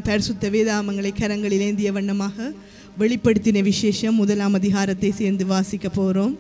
பரிசுத்த வேதாகமங்களை கரங்களில் ஏந்திய வண்ணமாக வெளிப்படுத்தின விசேஷம் 1ஆம் அதிகாரத்தை சேர்ந்து வாசிக்க போகிறோம்.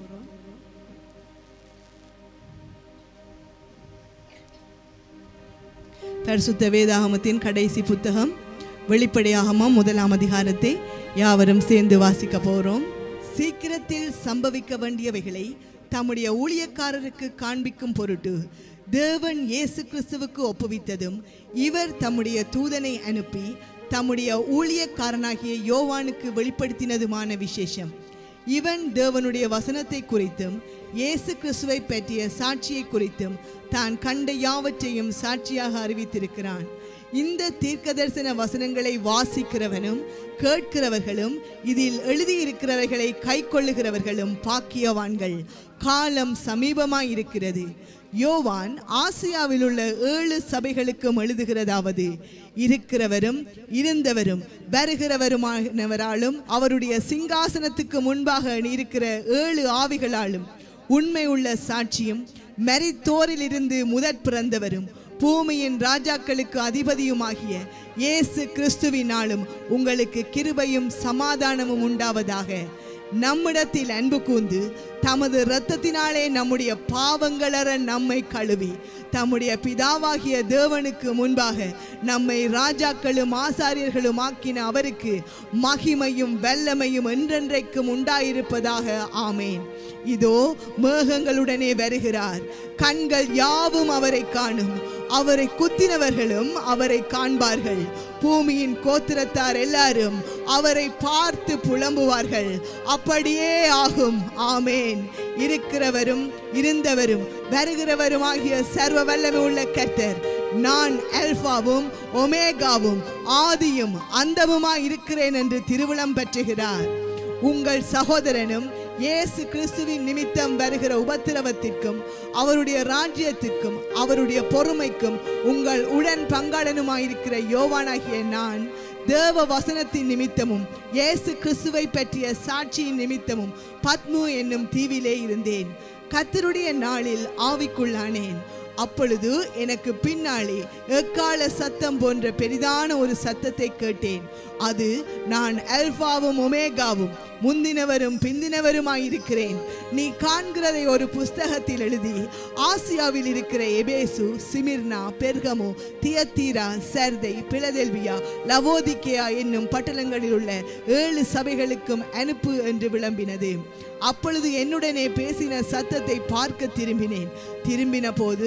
பரிசுத்த வேதாகமத்தின் கடைசி புத்தகம் வெளிப்படையாகமம் 1ஆம் அதிகாரத்தை யாவரும் சேர்ந்து வாசிக்க போகிறோம். சீக்கிரத்தில் சம்பவிக்க வேண்டியவைகளை தம்முடைய ஊழியக்காரருக்கு காண்பிக்கும் பொருட்டு தேவன் இயேசு கிறிஸ்துவுக்கு ஒப்புவித்ததும் இவர் தம்முடைய தூதனை அனுப்பி தம்முடைய ஊழியக்காரனாகிய யோவானுக்கு வெளிப்படுத்தினதுமான விசேஷம். இவன் தேவனுடைய வசனத்தை குறித்தும் இயேசு கிறிஸ்துவை பற்றிய சாட்சியை குறித்தும் தான் கண்ட யாவற்றையும் சாட்சியாக அறிவித்திருக்கிறான். இந்த தீர்க்கதரிசன வசனங்களை வாசிக்கிறவனும் கேட்கிறவர்களும் இதில் எழுதியிருக்கிறவர்களை கை கொள்ளுகிறவர்களும் பாக்கியவான்கள். காலம் சமீபமாய் இருக்கிறது. யோவான் ஆசியாவில் உள்ள 7 சபைகளுக்கும் எழுதுகிறதாவது, இருக்கிறவரும் இருந்தவரும் வருகிறவருமானவராலும் அவருடைய சிங்காசனத்துக்கு முன்பாக இருக்கிற 7 ஆவிகளாலும் உண்மை உள்ள சாட்சியும் மரித்தோரிலிருந்து முதற் பிறந்தவரும் பூமியின் ராஜாக்களுக்கு அதிபதியுமாகிய இயேசு கிறிஸ்துவினாலும் உங்களுக்கு கிருபையும் சமாதானமும் உண்டாவதாக. நம்மிடத்தில் அன்பு கூர்ந்து தமது இரத்தத்தினாலே நம்முடைய பாவங்களற நம்மை கழுவி தம்முடைய பிதாவாகிய தேவனுக்கு முன்பாக நம்மை ராஜாக்களும் ஆசாரியர்களும் ஆக்கின அவருக்கு மகிமையும் வல்லமையும் என்றென்றைக்கும் உண்டாயிருப்பதாக. ஆமேன். இதோ மேகங்களுடனே வருகிறார். கண்கள் யாவும் அவரை காணும். அவரை குத்தினவர்களும் அவரை காண்பார்கள். பூமியின் கோத்திரத்தார் எல்லாரும் அவரை பார்த்து புலம்புவார்கள். அப்படியே ஆகும். ஆமேன். இருக்கிறவரும் இருந்தவரும் வருகிறவருமாகிய சர்வ வல்லமை உள்ள கர்த்தர், நான் அல்பாவும் ஒமேகாவும் ஆதியும் அந்தமுமாய் இருக்கிறேன் என்று திருவிழம் பெற்றுகிறார். உங்கள் சகோதரனும் இயேசு கிறிஸ்துவின் நிமித்தம் வருகிற உபத்திரவத்திற்கும் அவருடைய ராஜ்யத்திற்கும் அவருடைய பொறுமைக்கும் உங்கள் உடன் பங்காளனுமாயிருக்கிற யோவானாகிய நான் தேவ வசனத்தின் நிமித்தமும் இயேசு கிறிஸ்துவை பற்றிய சாட்சியின் நிமித்தமும் பத்மு என்னும் தீவிலே இருந்தேன். கர்த்தருடைய நாளில் ஆவிக்குள்ளானேன். அப்பொழுது எனக்கு பின்னாலே எக்கால சத்தம் போன்ற பெரிதான ஒரு சத்தத்தை கேட்டேன். அது, நான் அல்பாவும் ஒமேகாவும் முந்தினவரும் பிந்தினவருமாயிருக்கிறேன். நீ காண்கிறதை ஒரு புஸ்தகத்தில் எழுதி ஆசியாவில் இருக்கிற எபேசு, சிமிர்னா, பெர்கமு, தியத்தீரா, சர்தை, பிலதெல்பியா, லவோதிக்கேயா என்னும் பட்டணங்களில் உள்ள 7 சபைகளுக்கும் அனுப்பு என்று விளம்பினது. அப்பொழுது என்னுடனே பேசின சத்தத்தை பார்க்க திரும்பினேன். திரும்பின போது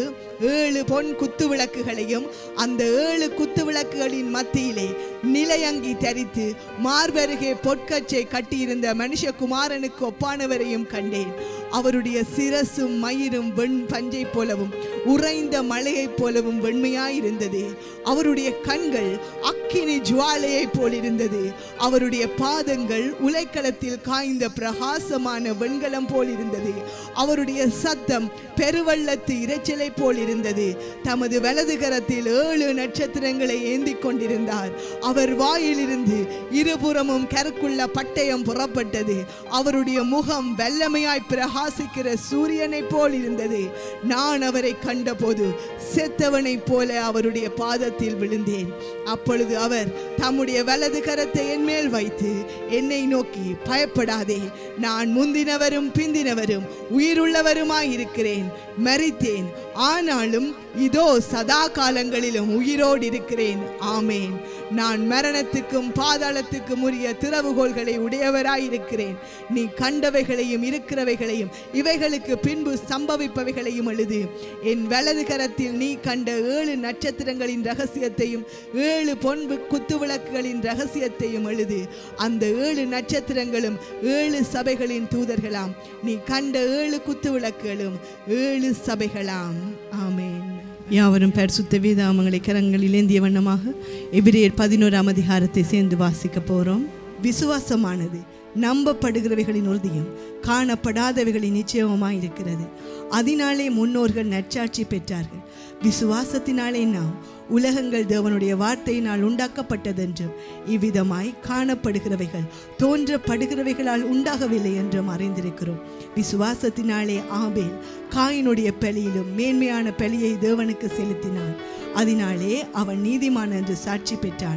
7 பொன் குத்து விளக்குகளையும் அந்த 7 குத்து விளக்குகளின் மத்தியிலே நிலையங்கி தரித்து மார்பருகே பொற்கச்சை கட்டியிருந்த மனுஷகுமாரனுக்கு ஒப்பானவரையும் கண்டேன். அவருடைய சிரசும் மயிரும் வெண் பஞ்சை போலவும் உறைந்த மலையைப் போலவும் வெண்மையாயிருந்தது. அவருடைய கண்கள் அக்கினி ஜுவாலையை போல் இருந்தது. அவருடைய பாதங்கள் உலைக்களத்தில் காய்ந்த பிரகாசமான வெண்கலம் போல் இருந்தது. அவருடைய சத்தம் பெருவெள்ளத்து இரைச்சலை போல் இருந்தது. தமது வலது கரத்தில் 7 நட்சத்திரங்களை ஏந்தி கொண்டிருந்தார். அவர் வாயிலிருந்து இருபுறமும் கருக்குள்ள பட்டயம் புறப்பட்டது. அவருடைய முகம் வல்லமையாய் பிரகாசிக்கிற சூரியனை போல் இருந்தது. நான் அவரை கண்டபோது செத்தவனை போல அவருடைய பாதத்தில் விழுந்தேன். அப்பொழுது அவர் தம்முடைய வலது கரத்தை என் மேல் வைத்து என்னை நோக்கி, பயப்படாதே, நான் முந்தினவரும் பிந்தினவரும் உயிருள்ளவருமாயிருக்கிறேன். மரித்தேன், ஆனாலும் இதோ சதா காலங்களிலும் உயிரோடு இருக்கிறேன். ஆமேன். நான் மரணத்துக்கும் பாதாளத்துக்கும் உரிய திறவுகோள்களை உடையவராயிருக்கிறேன். நீ கண்டவைகளையும் இருக்கிறவைகளையும் இவைகளுக்கு பின்பு சம்பவிப்பவைகளையும் எழுது. என் வலது கரத்தில் நீ கண்ட 7 நட்சத்திரங்களின் ரகசியத்தையும் 7 பொன் குத்துவிளக்குகளின் ரகசியத்தையும் எழுது. அந்த 7 நட்சத்திரங்களும் 7 சபைகளின் தூதர்களாம். நீ கண்ட 7 குத்துவிளக்குகளும் 7 சபைகளாம். ஆமேன். யாவரும் பரிசுத்த வேதாகமங்களை கரங்களில் ஏந்திய வண்ணமாக எபிரேயர் 11ஆம் அதிகாரத்தை சேர்ந்து வாசிக்க போகிறோம். விசுவாசமானது நம்பப்படுகிறவைகளின் உறுதியும் காணப்படாதவைகளின் நிச்சயமாய் இருக்கிறது. அதனாலே முன்னோர்கள் நற்சாட்சி பெற்றார்கள். விசுவாசத்தினாலே நாம் உலகங்கள் தேவனுடைய வார்த்தையினால் உண்டாக்கப்பட்டதென்றும் இவ்விதமாய் காணப்படுகிறவைகள் தோன்றப்படுகிறவைகளால் உண்டாகவில்லை என்றும் அறிந்திருக்கிறோம். விசுவாசத்தினாலே ஆபேல் காயினுடைய பலியிலும் மேன்மையான பலியை தேவனுக்கு செலுத்தினான். அதனாலே அவன் நீதிமான் என்று சாட்சி பெற்றான்.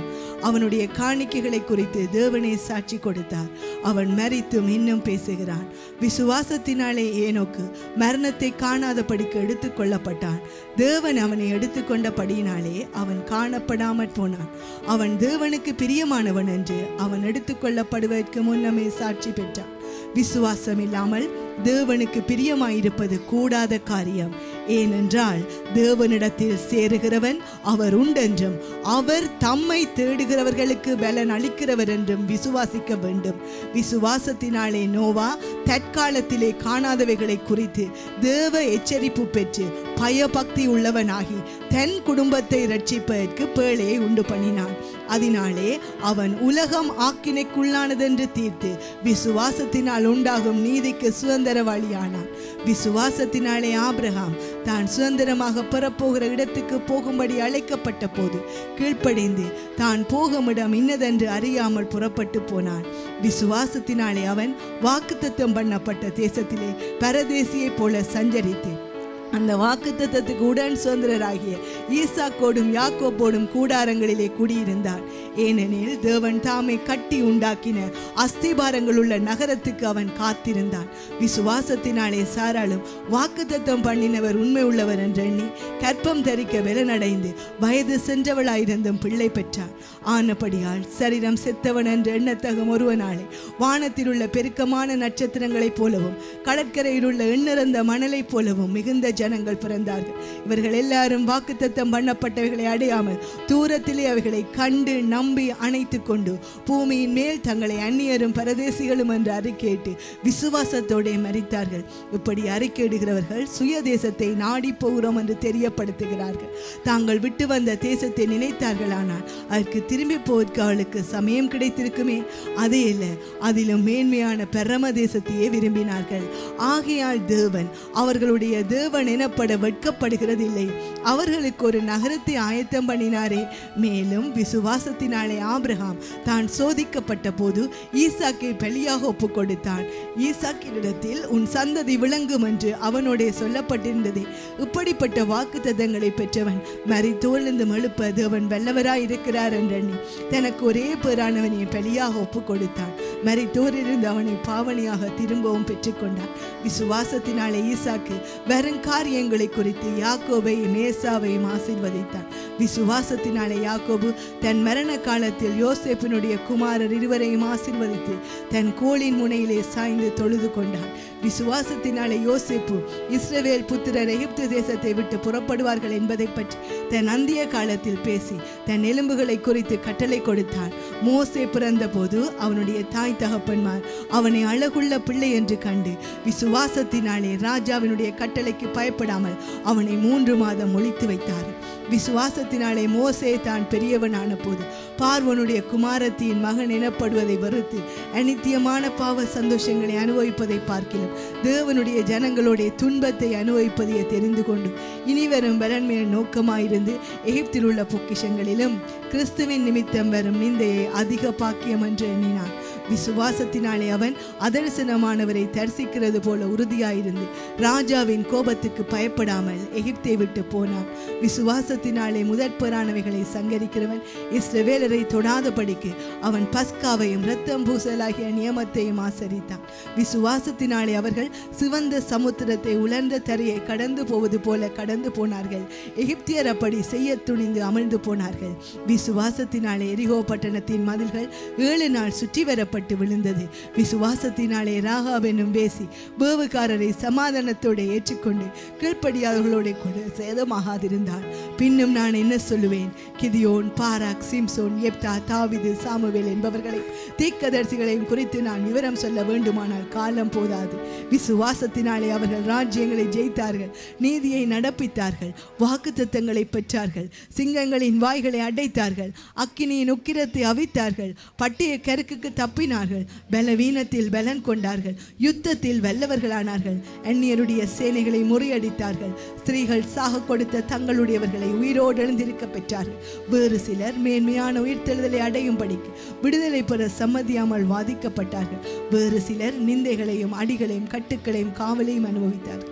அவனுடைய காணிக்கைகளை குறித்து தேவனே சாட்சி கொடுத்தார். அவன் மரித்தும் இன்னும் பேசுகிறான். விசுவாசத்தினாலே ஏனோக்கு மரணத்தை காணாதபடிக்கு எடுத்துக் கொள்ளப்பட்டான். தேவன் அவனை எடுத்துக்கொண்டபடியினாலே அவன் காணப்படாமற் போனான். அவன் தேவனுக்கு பிரியமானவன் என்று அவன் எடுத்துக்கொள்ளப்படுவதற்கு முன்னமே சாட்சி பெற்றான். விசுவாசம் இல்லாமல் தேவனுக்கு பிரியமாயிருப்பது கூடாத காரியம். ஏனென்றால் தேவனிடத்தில் சேருகிறவன் அவர் உண்டென்றும் அவர் தம்மை தேடுகிறவர்களுக்கு பலன் அளிக்கிறவர் என்றும் விசுவாசிக்க வேண்டும். விசுவாசத்தினாலே நோவா தற்காலத்திலே காணாதவைகளை குறித்து தேவ எச்சரிப்பு பெற்று பயபக்தி உள்ளவனாகி தன் குடும்பத்தை ரட்சிப்பதற்கு பேழையை உண்டு பண்ணினான். அதனாலே அவன் உலகம் ஆக்கினைக்குள்ளானதென்று தீர்த்து விசுவாசத்தினால் உண்டாகும் நீதிக்கு சுதந்திரவாளியானான். விசுவாசத்தினாலே ஆபிரகாம் தான் சுதந்திரமாக பெறப்போகிற இடத்துக்கு போகும்படி அழைக்கப்பட்ட போது கீழ்ப்படிந்து தான் போகும் இடம் இன்னதென்று அறியாமல் புறப்பட்டு போனான். விசுவாசத்தினாலே அவன் வாக்குத்தத்தம் பண்ணப்பட்ட தேசத்திலே பரதேசியைப் போல சஞ்சரித்து அந்த வாக்குத்தத்தத்துக்கு உடன் சுதந்திரராகிய ஈசாக்கோடும் யாக்கோபோடும் கூடாரங்களிலே குடியிருந்தான். ஏனெனில் தேவன் தாமே கட்டி உண்டாக்கின அஸ்திபாரங்கள் உள்ள நகரத்துக்கு அவன் காத்திருந்தான். விசுவாசத்தினாலே சாராளும் வாக்குத்தத்தம் பண்ணினவர் உண்மை உள்ளவர் என்றெண்ணி கற்பம் தரிக்க வெலனடைந்து வயது சென்றவளாயிருந்தும் பிள்ளை பெற்றான். ஆனபடியால் சரீரம் செத்தவன் என்று எண்ணத்தகும் ஒருவனாலே வானத்தில் உள்ள பெருக்கமான நட்சத்திரங்களைப் போலவும் கடற்கரையில் உள்ள எண்ணிறந்த மணலைப் போலவும் மிகுந்த ஜனங்கள் பிறந்தார்கள். இவர்கள் எல்லாரும் வாக்குத்தத்தம் பண்ணப்பட்டவைகளை அடையாமல் தூரத்திலே அவைகளை கண்டு நம்பி அணைத்து கொண்டு பூமியின் மேல் தங்களை அந்நியரும் பரதேசிகளும் என்று அறிக்கையிட்டு விசுவாசத்தோടെ மரித்தார்கள். இப்படி அறிக்கையிடுகிறவர்கள் சுய தேசத்தை நாடி போகிறோம் என்று தெரியப்படுத்துகிறார்கள். தாங்கள் விட்டு வந்த தேசத்தை நினைத்தார்களானால் அதற்கு திரும்பி போவதற்கு அவளுக்கு சமயம் கிடைத்திருக்குமே. அதே இல்லை, அதிலும் மேன்மையான பரம தேசத்தையே விரும்பினார்கள். ஆகையால் தேவன் அவர்களுடைய தேவன் எனப்பட வெட்கப்படுகிறதில்லை. அவர்களுக்கு ஒரு நகரத்தை ஆயத்தம் பண்ணினாரே. மேலும் விசுவாசத்தினாலே ஆபிரகாம் தான் சோதிக்கப்பட்ட போது ஈசாக்கை பலியாக ஒப்பு கொடுத்தான். ஈசாக்கினிடத்தில் உன் சந்ததி விளங்கும் என்று அவனோடே சொல்லப்பட்டிருந்ததே. இப்படிப்பட்ட வாக்குத்தத்தங்களை பெற்றவன் மரித்தோர்ந்து எழுப்ப தேவன் வல்லவராய் இருக்கிறார் என்றெண்ணி தனக்கு ஒரே பேரானவனை பலியாக ஒப்பு கொடுத்தான். மரித்தோரிலிருந்து அவனை பாவனையாக திரும்பவும் பெற்றுக்கொண்டான். விசுவாசத்தினாலே ஈசாக்கு வரும் காரியங்களை குறித்து யாக்கோபையும் ஏசாவையும் ஆசீர்வதித்தான். விசுவாசத்தினாலே யாக்கோபு தன் மரண காலத்தில் யோசேப்பினுடைய குமாரர் இருவரையும் ஆசீர்வதித்து தன் கோலின் முனையிலே சாய்ந்து தொழுது கொண்டான். விசுவாசத்தினாலே யோசேப்பு இஸ்ரவேல் புத்திரர் எகிப்து தேசத்தை விட்டு புறப்படுவார்கள் என்பதை பற்றி தன் அந்திய காலத்தில் பேசி தன் எலும்புகளை குறித்து கட்டளை கொடுத்தான். மோசே பிறந்த போது அவனுடைய தாய் தகப்பன்மார் அவனை அழகுள்ள பிள்ளை என்று கண்டு விசுவாசத்தினாலே ராஜாவினுடைய கட்டளைக்கு பயப்படாமல் அவனை 3 மாதம் ஒளித்து வைத்தார். விசுவாசத்தினாலே மோசே தான் பெரியவனான போது பார்வோனுடைய குமாரத்தியின் மகன் எனப்படுவதை வெறுத்து அநித்தியமான பாவ சந்தோஷங்களை அனுபவிப்பதை பார்க்கிலும் தேவனுடைய ஜனங்களுடைய துன்பத்தை அனுபவிப்பதையே தெரிந்து கொண்டு இனிவரும் பலன்மேல் நோக்கமாயிருந்து எகிப்தில் உள்ள பொக்கிஷங்களிலும் கிறிஸ்துவின் நிமித்தம் வரும் நிந்தையை அதிக பாக்கியம் என்று எண்ணினான். விசுவாசத்தினாலே அவன் அதர்சனமானவரை தரிசிக்கிறது போல உறுதியாயிருந்து ராஜாவின் கோபத்துக்கு பயப்படாமல் எகிப்தை விட்டு போனான். விசுவாசத்தினாலே முதற்பேறானவைகளை சங்கரிக்கிறவன் இஸ்ரவேலரை தொடாதபடிக்கு அவன் பஸ்காவையும் இரத்தம் பூசலாகிய நியமத்தையும் ஆசரித்தான். விசுவாசத்தினாலே அவர்கள் சிவந்த சமுத்திரத்தை உலர்ந்த தரையை கடந்து போவது போல கடந்து போனார்கள். எகிப்தியர் அப்படி செய்ய துணிந்து அமிழ்ந்து போனார்கள். விசுவாசத்தினாலே எரிகோ பட்டணத்தின் மதில்கள் 7 நாள் சுற்றி வரப்பட்டு விழுந்தது. விசுவாசத்தினாலே ராகாப் என்னும் பேசி வேவுகாரரை சமாதானத்தோடு ஏற்றுக்கொண்டு கீழ்ப்படியாதவர்களோட கூட சேதமாகாதிருந்தாள். பின்னும் நான் என்ன சொல்லுவேன்? கிதியோன், பாராக், சிம்சோன், எப்தா, தாவீது, சாமுவேல் என்பவர்களை தீர்க்கதரிசிகளையும் குறித்து நான் விவரம் சொல்ல வேண்டுமானால் காலம் போதாது. விசுவாசத்தினாலே அவர்கள் ராஜ்யங்களை ஜெயித்தார்கள், நீதியை நடப்பித்தார்கள், வாக்குத்தத்தங்களை பெற்றார்கள், சிங்கங்களின் வாய்களை அடைத்தார்கள், அக்கினியின் உக்கிரத்தை அவித்தார்கள், பட்டய கருக்குக்கு தப்பினார்கள், பலவீனத்தில் பலன் கொண்டார்கள், யுத்தத்தில் வல்லவர்களானார்கள், அந்நியருடைய சேனைகளை முறியடித்தார்கள், ஸ்திரீகள் சாக கொடுத்த தங்களுடையவர்களை உயிரோடு எழுந்திருக்க பெற்றார்கள். வேறு சிலர் மேன்மையான உயிர்த்தெழுதலை அடையும்படிக்கு விடுதலை பெற சம்மதியாமல் வாதிக்கப்பட்டார்கள். வேறு சிலர் நிந்தைகளையும் அடிகளையும் கட்டுக்களையும் காவலையும் அனுபவித்தார்கள்.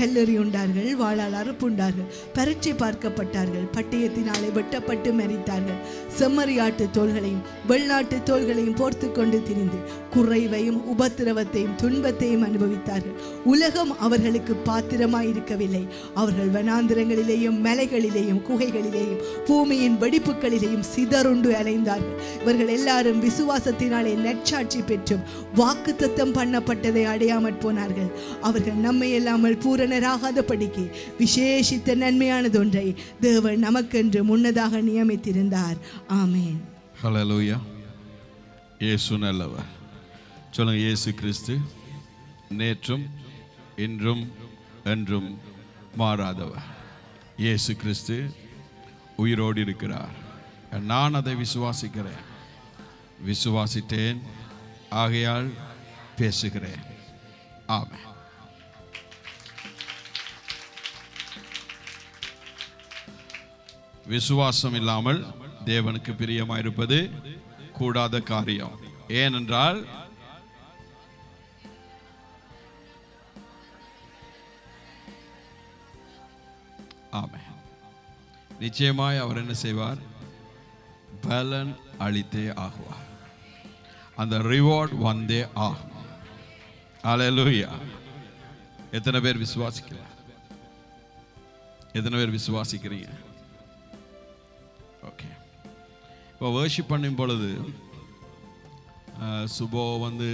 கல்லெறி உண்டார்கள், வாளால் அறுப்புண்டார்கள், பரீட்சை பார்க்கப்பட்டார்கள், பட்டயத்தினாலே வெட்டப்பட்டு மரித்தார்கள். செம்மறியாட்டு தோள்களையும் வெள்ளாட்டு தோள்களையும் போர்த்து கொண்டு திரிந்து குறைவையும் உபத்திரவத்தையும் துன்பத்தையும் அனுபவித்தார்கள். உலகம் அவர்களுக்கு பாத்திரமாய் இருக்கவில்லை. அவர்கள் வனாந்திரங்களிலேயும் மலைகளிலேயும் குகைகளிலேயும் பூமியின் வெடிப்புகளிலேயும் சிதறுண்டு அலைந்தார்கள். இவர்கள் எல்லாரும் விசுவாசத்தினாலே நற்சாட்சி பெற்றும் வாக்குத்தத்தம் பண்ணப்பட்டதை அடையாமற் போனார்கள். அவர்கள் நம்மை இல்லாமல் பூரணராகாதபடிக்கு விசேஷித்த நன்மையானதொன்றை தேவன் நமக்கென்று முன்னதாக நியமித்திருந்தார். ஆமென். ஹல்லேலூயா. இயேசு நல்லவர். சொல்லுங்க, இயேசு கிறிஸ்து நேற்றும் இன்றும் என்றும் மாறாதவர். இயேசு கிறிஸ்து உயிரோடு இருக்கிறார். நான் அதை விசுவாசிக்கிறேன், விசுவாசித்தேன், ஆகையால் பேசுகிறேன். ஆமென். விசுவாசம் இல்லாமல் தேவனுக்கு பிரியமாயிருப்பது கூடாத காரியம். ஏனென்றால் ஆமென், நிச்சயமாய் அவர் என்ன செய்வார்? பலன் அளித்தே ஆகுவார். அந்த ரிவார்ட் வந்தே ஆகும். அல்லேலூயா. எத்தனை பேர் விசுவாசிக்கிறார்? எத்தனை பேர் விசுவாசிக்கிறீங்க? ஓகே. இப்போ வர்ஷிப் பண்ணும் பொழுது சுபோ வந்து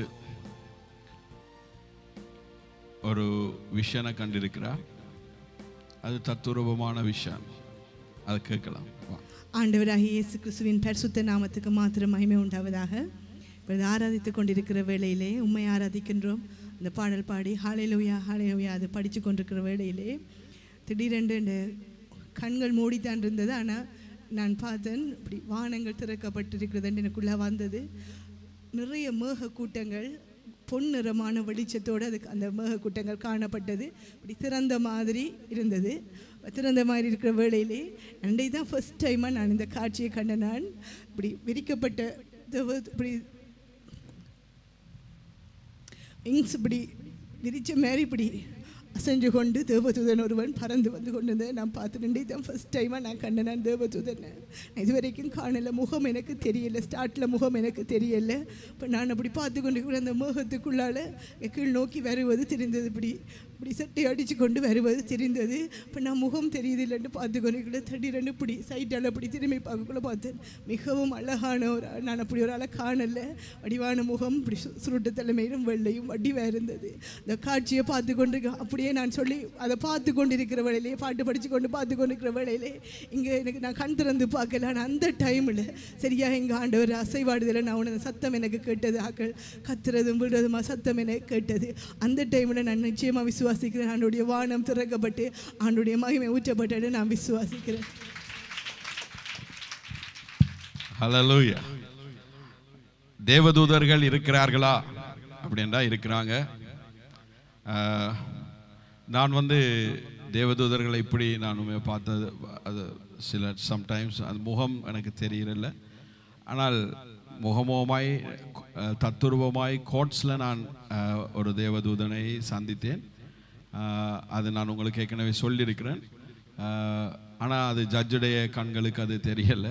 ஒரு விஷனை கண்டிருக்கிறார். அது தத்துரூபமான விஷயம். அதை கேட்கலாம். ஆண்டவராகிய இயேசு கிறிஸ்துவின் பரிசுத்த நாமத்துக்கு மாத்திரம் மகிமை உண்டாவதாக. இப்பொழுது ஆராதித்து கொண்டிருக்கிற வேளையிலே உம்மை ஆராதிக்கின்றோம். இந்த பாடல் பாடி ஹல்லேலூயா ஹல்லேலூயா அது படித்து கொண்டிருக்கிற வேளையிலே திடீரென்று கண்கள் மூடித்தான் இருந்தது. ஆனால் நான் பார்த்தேன், இப்படி வானங்கள் திறக்கப்பட்டிருக்கிறது எனக்குள்ளே வந்தது. நிறைய மேக கூட்டங்கள் பொன்னிறமான வெளிச்சத்தோடு அதுக்கு அந்த மேக கூட்டங்கள் காணப்பட்டது. இப்படி திறந்த மாதிரி இருந்தது. திறந்த மாதிரி இருக்கிற வேளையிலே அன்றைக்கு தான் ஃபர்ஸ்ட் டைமாக நான் இந்த காட்சியை கண்ட. நான் இப்படி விரிக்கப்பட்ட இப்படி விங்ஸ் இப்படி விரிச்ச மாதிரி இப்படி அசைஞ்சு கொண்டு தேவதூதன் ஒருவன் பறந்து வந்து கொண்டு வந்தேன். நான் பார்த்துட்டு தான் ஃபஸ்ட் டைமாக நான் கண்டேன் தேவதூதனை. நான் இது வரைக்கும் காணலை. முகம் எனக்கு தெரியலை. ஸ்டார்ட்டில் முகம் எனக்கு தெரியலை. இப்போ நான் அப்படி பார்த்து கொண்டு அந்த முகத்துக்குள்ளால் கீழ் நோக்கி வருவது தெரிந்தது. இப்படி சட்டை அடித்து கொண்டு வருவது தெரிந்தது. இப்போ நான் முகம் தெரியுது இல்லைன்னு பார்த்து கொண்டு திடீரென்று இப்படி சைட்டால் அப்படி திரும்பி பார்க்கக்குள்ள பார்த்தேன். மிகவும் அழகான ஒரு நான் அப்படி ஒரு ஆளை காணலை. வடிவான முகம், இப்படி சுருட்டு தலைமையிலும் வெள்ளையும் வடிவாக இருந்தது. அந்த காட்சியை பார்த்து கொண்டு அப்படியே நான் சொல்லி அதை பார்த்து கொண்டு இருக்கிற வேளையிலே, பாட்டு படித்து கொண்டு பார்த்து கொண்டு இருக்கிற வேளையிலே இங்கே எனக்கு நான் கண் திறந்து பார்க்கல. ஆனால் அந்த டைமில் சரியாக எங்கள் ஆண்டவர் அசைவாடுதலை நான் உனது சத்தம் எனக்கு கேட்டது. ஆக்கள் கத்துறதும் விடுறதுமா சத்தம் எனக்கு கேட்டது. அந்த டைமில் நான் நிச்சயமாக விசுவாசிக்கிறேன். ஆண்டுடைய வானம் திறக்கப்பட்டு ஆண்டுடைய மகிமை ஊற்றப்பட்டு நான் விசுவாசிக்கிறேன். ஹல்லேலூயா. தேவதூதர்கள் இருக்கிறார்களா அப்படின்றா இருக்கிறாங்க. நான் வந்து தேவதூதர்களை இப்படி நான் பார்த்தது அது சில சம்டைம்ஸ் அது முகம் எனக்கு தெரியல. ஆனால் முகமுகமாய் தத்துருவமாய் கோட்ஸில் நான் ஒரு தேவதூதனை சந்தித்தேன். அது நான் உங்களுக்கு ஏற்கனவே சொல்லியிருக்கிறேன். ஆனால் அது ஜட்ஜுடைய கண்களுக்கு அது தெரியலை,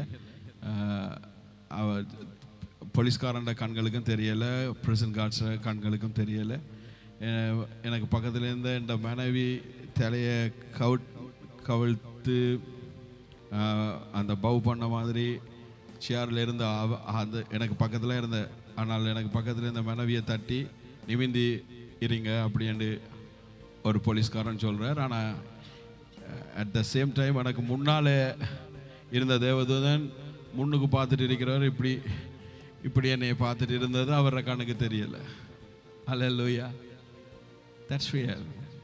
போலீஸ்காரண்ட கண்களுக்கும் தெரியலை, பிரிசன் கார்ட்ஸ் கண்களுக்கும் தெரியலை. எனக்கு பக்கத்துலேருந்து இந்த மனைவி தலையை கவிழ்த்து அந்த பவ் பண்ண மாதிரி சேரில் இருந்த அந்த எனக்கு பக்கத்தில் இருந்த, ஆனால் எனக்கு பக்கத்தில் இருந்த மனைவியை தட்டி நிமிந்தி இருங்க அப்படின்னு ஒரு போலீஸ்காரன் சொல்கிறார். ஆனால் அட் த சேம் டைம் எனக்கு முன்னால் இருந்த தேவதூதன் முன்னுக்கு பார்த்துட்டு இருக்கிறவர் இப்படி என்னை பார்த்துட்டு இருந்தது அவர கண்ணுக்கு தெரியலை. அல்லேலூயா. That's real.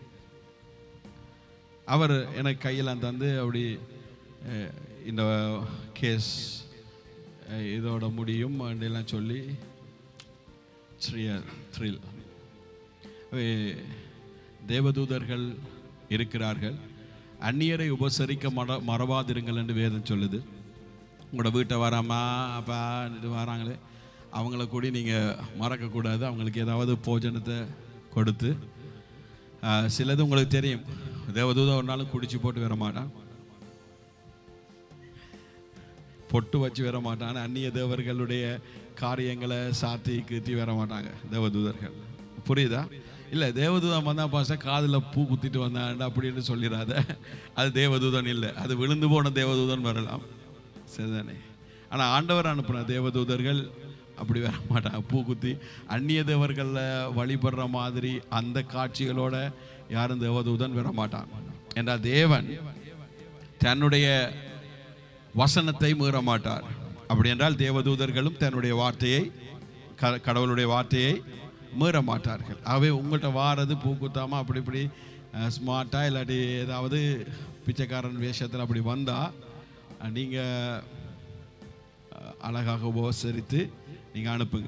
அவர் எனக்கு கையெல்லாம் தந்து அப்படி இந்த கேஸ் இதோட முடியும் அப்படிலாம் சொல்லி த்ரில். தேவதூதர்கள் இருக்கிறார்கள். அந்நியரை உபசரிக்க மறவாதிருங்கள் என்று வேதம் சொல்லுது. உங்களோட வீட்டை வராமா அப்பா வராங்களே அவங்கள கூடி நீங்கள் மறக்கக்கூடாது. அவங்களுக்கு ஏதாவது போஜனத்தை கொடுத்து, சிலது உங்களுக்கு தெரியும், தேவதூதன் ஒரு நாளும் குடிச்சு போட்டு வர மாட்டான், பொட்டு வச்சு வர மாட்டான், அந்நிய தேவர்களுடைய காரியங்களை சாத்தி கீத்தி வர மாட்டாங்க தேவதூதர்கள். புரியுதா? இல்லை, தேவதூதன் வந்தால் பாச காதில் பூ குத்திட்டு வந்தாண்டா அப்படின்னு சொல்லிடாத. அது தேவதூதன் இல்லை, அது விழுந்து போன தேவதூதன் வரலாம், சரிதானே? ஆனால் ஆண்டவர் அனுப்புன தேவதூதர்கள் அப்படி வர மாட்டாங்க. பூ குத்தி அந்நிய தேவர்களில் வழிபடுற மாதிரி அந்த காட்சிகளோட யாரும் தேவதூதன் வர மாட்டாங்க. என்றால் தேவன் தன்னுடைய வசனத்தை மீற மாட்டார். அப்படி என்றால் தேவதூதர்களும் தன்னுடைய வார்த்தையை, கடவுளுடைய வார்த்தையை மீற மாட்டார்கள். ஆகவே உங்கள்கிட்ட வாரது பூக்குத்தாமல் அப்படி இப்படி ஸ்மார்ட்டாக இல்லாட்டி ஏதாவது பிச்சைக்காரன் வேஷத்தில் அப்படி வந்தால் நீங்கள் அழகாக உபசரித்து நீங்கள் அனுப்புங்க.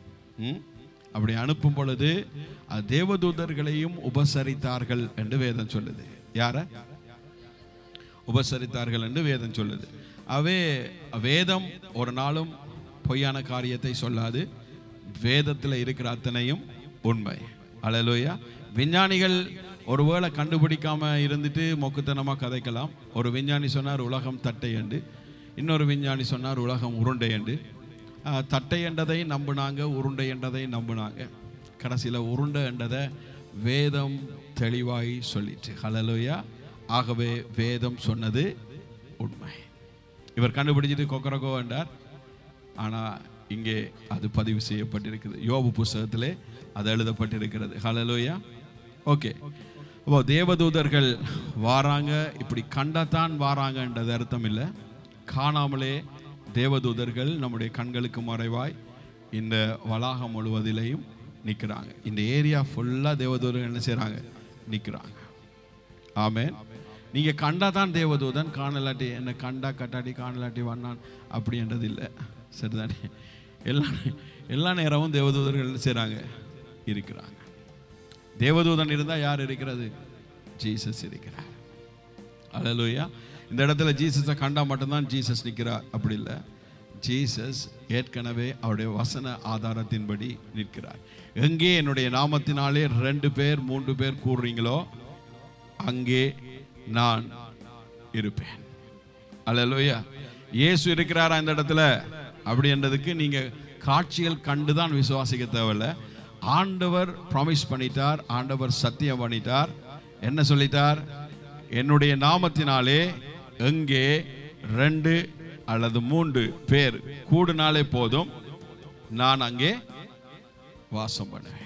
அப்படி அனுப்பும் பொழுது தேவதூதர்களையும் உபசரித்தார்கள் என்று வேதம் சொல்லுது. யார உபசரித்தார்கள் என்று வேதம் சொல்லுது. அவே வேதம் ஒரு நாளும் பொய்யான காரியத்தை சொல்லாது. வேதத்தில் இருக்கிற அத்தனையும் உண்மை. அல்லேலூயா. விஞ்ஞானிகள் ஒருவேளை கண்டுபிடிக்காம இருந்துட்டு மொக்குத்தனமாக கதைக்கலாம். ஒரு விஞ்ஞானி சொன்னார் உலகம் தட்டை என்று, இன்னொரு விஞ்ஞானி சொன்னார் உலகம் உருண்டை என்று. தட்டை என்றதை நம்பினாங்க, உருண்டை என்றதை நம்பினாங்க. கடைசியில் உருண்டை என்றதை வேதம் தெளிவாய் சொல்லிட்டு. அல்லேலூயா. ஆகவே வேதம் சொன்னது உண்மை. இவர் கண்டுபிடிச்சிட்டு கொக்கரகோ என்றார், ஆனால் இங்கே அது பதிவு செய்யப்பட்டிருக்குது. யோபு புஸ்தகத்திலே அது எழுதப்பட்டிருக்கிறது. ஹல்லேலூயா. ஓகே, அப்போ தேவதூதர்கள் வாராங்க, இப்படி கண்டத்தான் வாராங்கன்றது அர்த்தம் இல்லை. காணாமலே தேவதூதர்கள் நம்முடைய கண்களுக்கு மறைவாய் இந்த வளாகம் முழுவதிலையும் நிற்கிறாங்க. இந்த ஏரியா ஃபுல்லாக தேவதூதர்கள் என்ன செய்கிறாங்க? நிற்கிறாங்க. ஆமென். நீங்கள் கண்டா தான் தேவதூதன், காணலாட்டி என்ன கண்டா கட்டாட்டி காணலாட்டி வண்ணான் அப்படின்றது இல்லை, சரிதானே? எல்லா நேரமும் தேவதூதர்கள் என்ன செய்கிறாங்க? இருக்கிறாங்க. தேவதூதன் இருந்தால் யார் இருக்கிறது? ஜீசஸ் இருக்கிறார். அல்லேலூயா. இந்த இடத்துல ஜீசஸை கண்டா மட்டும்தான் ஜீசஸ் நிற்கிறார் அப்படி இல்லை. ஜீசஸ் ஏற்கனவே அவருடைய வசன ஆதாரத்தின்படி நிற்கிறார். எங்கே என்னுடைய நாமத்தினாலே 2 பேர் 3 பேர் கூறுறீங்களோ அங்கே நான் இருப்பேன். அல்லேலூயா. இயேசு இருக்கிறாரா இந்த இடத்துல அப்படின்றதுக்கு நீங்க காட்சிகள் கண்டுதான் விசுவாசிக்க தேவையில்லை. ஆண்டவர் ப்ராமிஸ் பண்ணிட்டார், ஆண்டவர் சத்தியம் பண்ணிட்டார். என்ன சொல்லிட்டார்? என்னுடைய நாமத்தினாலே எங்கே 2 அல்லது 3 பேர் கூடுனாலே போதும், நான் அங்கே வாசம் பண்ணுவேன்.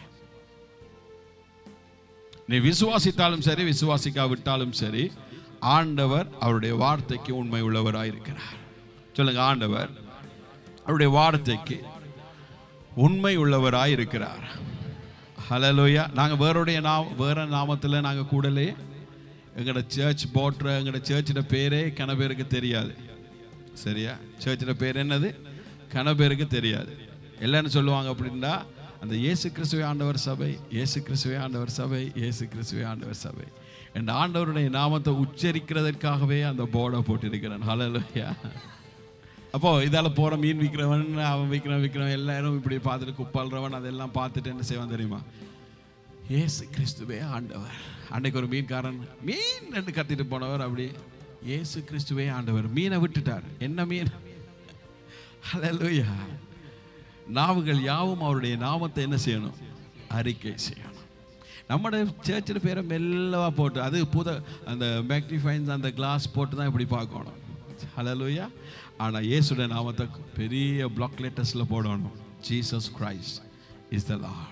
நீ விசுவாசித்தாலும் சரி விசுவாசிக்காவிட்டாலும் சரி, ஆண்டவர் அவருடைய வார்த்தைக்கு உண்மை உள்ளவராயிருக்கிறார். சொல்லுங்க, ஆண்டவர் அவருடைய வார்த்தைக்கு உண்மை உள்ளவராயிருக்கிறார். ஹல்லேலூயா. நாங்கள் வேற நாமத்தில் நாங்கள் கூடலே எங்களோட சர்ச் போட்டுற எங்களோட சர்ச்சில் பேரே கன பேருக்கு தெரியாது. சரியா? சர்ச்சில் பேர் என்னது? கன பேருக்கு தெரியாது. எல்லாரும் சொல்லுவாங்க அப்படின்னா அந்த இயேசு கிறிஸ்துவே ஆண்டவர் சபை, இயேசு கிறிஸ்துவே ஆண்டவர் சபை, இயேசு கிறிஸ்துவே ஆண்டவர் சபை என்ற ஆண்டவருடைய நாமத்தை உச்சரிக்கிறதற்காகவே அந்த போர்டை போட்டிருக்கிறேன். ஹல்லேலூயா. அப்போ இதால் போகிற மீன் விற்கிறவன், அவன் விற்கிறவன் எல்லாரும் இப்படி பார்த்துட்டு குப்பாள்றவன் அதெல்லாம் பார்த்துட்டு என்ன செய்வான் தெரியுமா? இயேசு கிறிஸ்துவே ஆண்டவர். அன்னைக்கு ஒரு மீன்காரன் மீன் என்று கத்திட்டு போனவர் அப்படி இயேசு கிறிஸ்துவே ஆண்டவர் மீனை விட்டுட்டார். என்ன மீன்? ஹல்லேலூயா. நாவுகள் யாவும் அவருடைய நாமத்தை என்ன செய்யணும்? அறிக்கை செய்யணும். நம்மளோட சர்ச்சில் பேரை மெல்லவா போட்டு அது அந்த மேக்னிஃபைன்ஸ் அந்த கிளாஸ் போட்டு தான் இப்படி பார்க்கணும். ஹல்லேலூயா. ஆனால் இயேசுடைய நாமத்தை பெரிய பிளாக் லெட்டர்ஸில் போடணும். Jesus Christ is the Lord.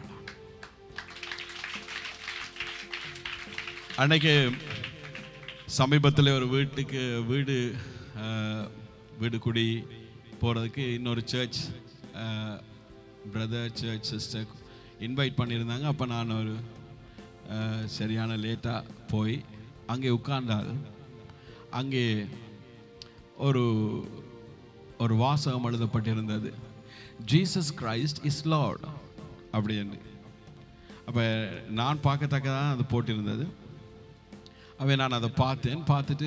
அன்னைக்கு சமீபத்தில் ஒரு வீடு குடி போகிறதுக்கு இன்னொரு church brother church sister invite பண்ணியிருந்தாங்க. அப்போ நான் ஒரு சரியான லேட்டாக போய் அங்கே உட்கார்ந்தால் அங்கே ஒரு வாசகம் எழுதப்பட்டிருந்தது, ஜீசஸ் கிரைஸ்ட் இஸ் லார்ட் அப்படின்னு. அப்போ நான் பார்க்கத்தக்கதான் அது போட்டிருந்தது. நான் அதை பார்த்துட்டு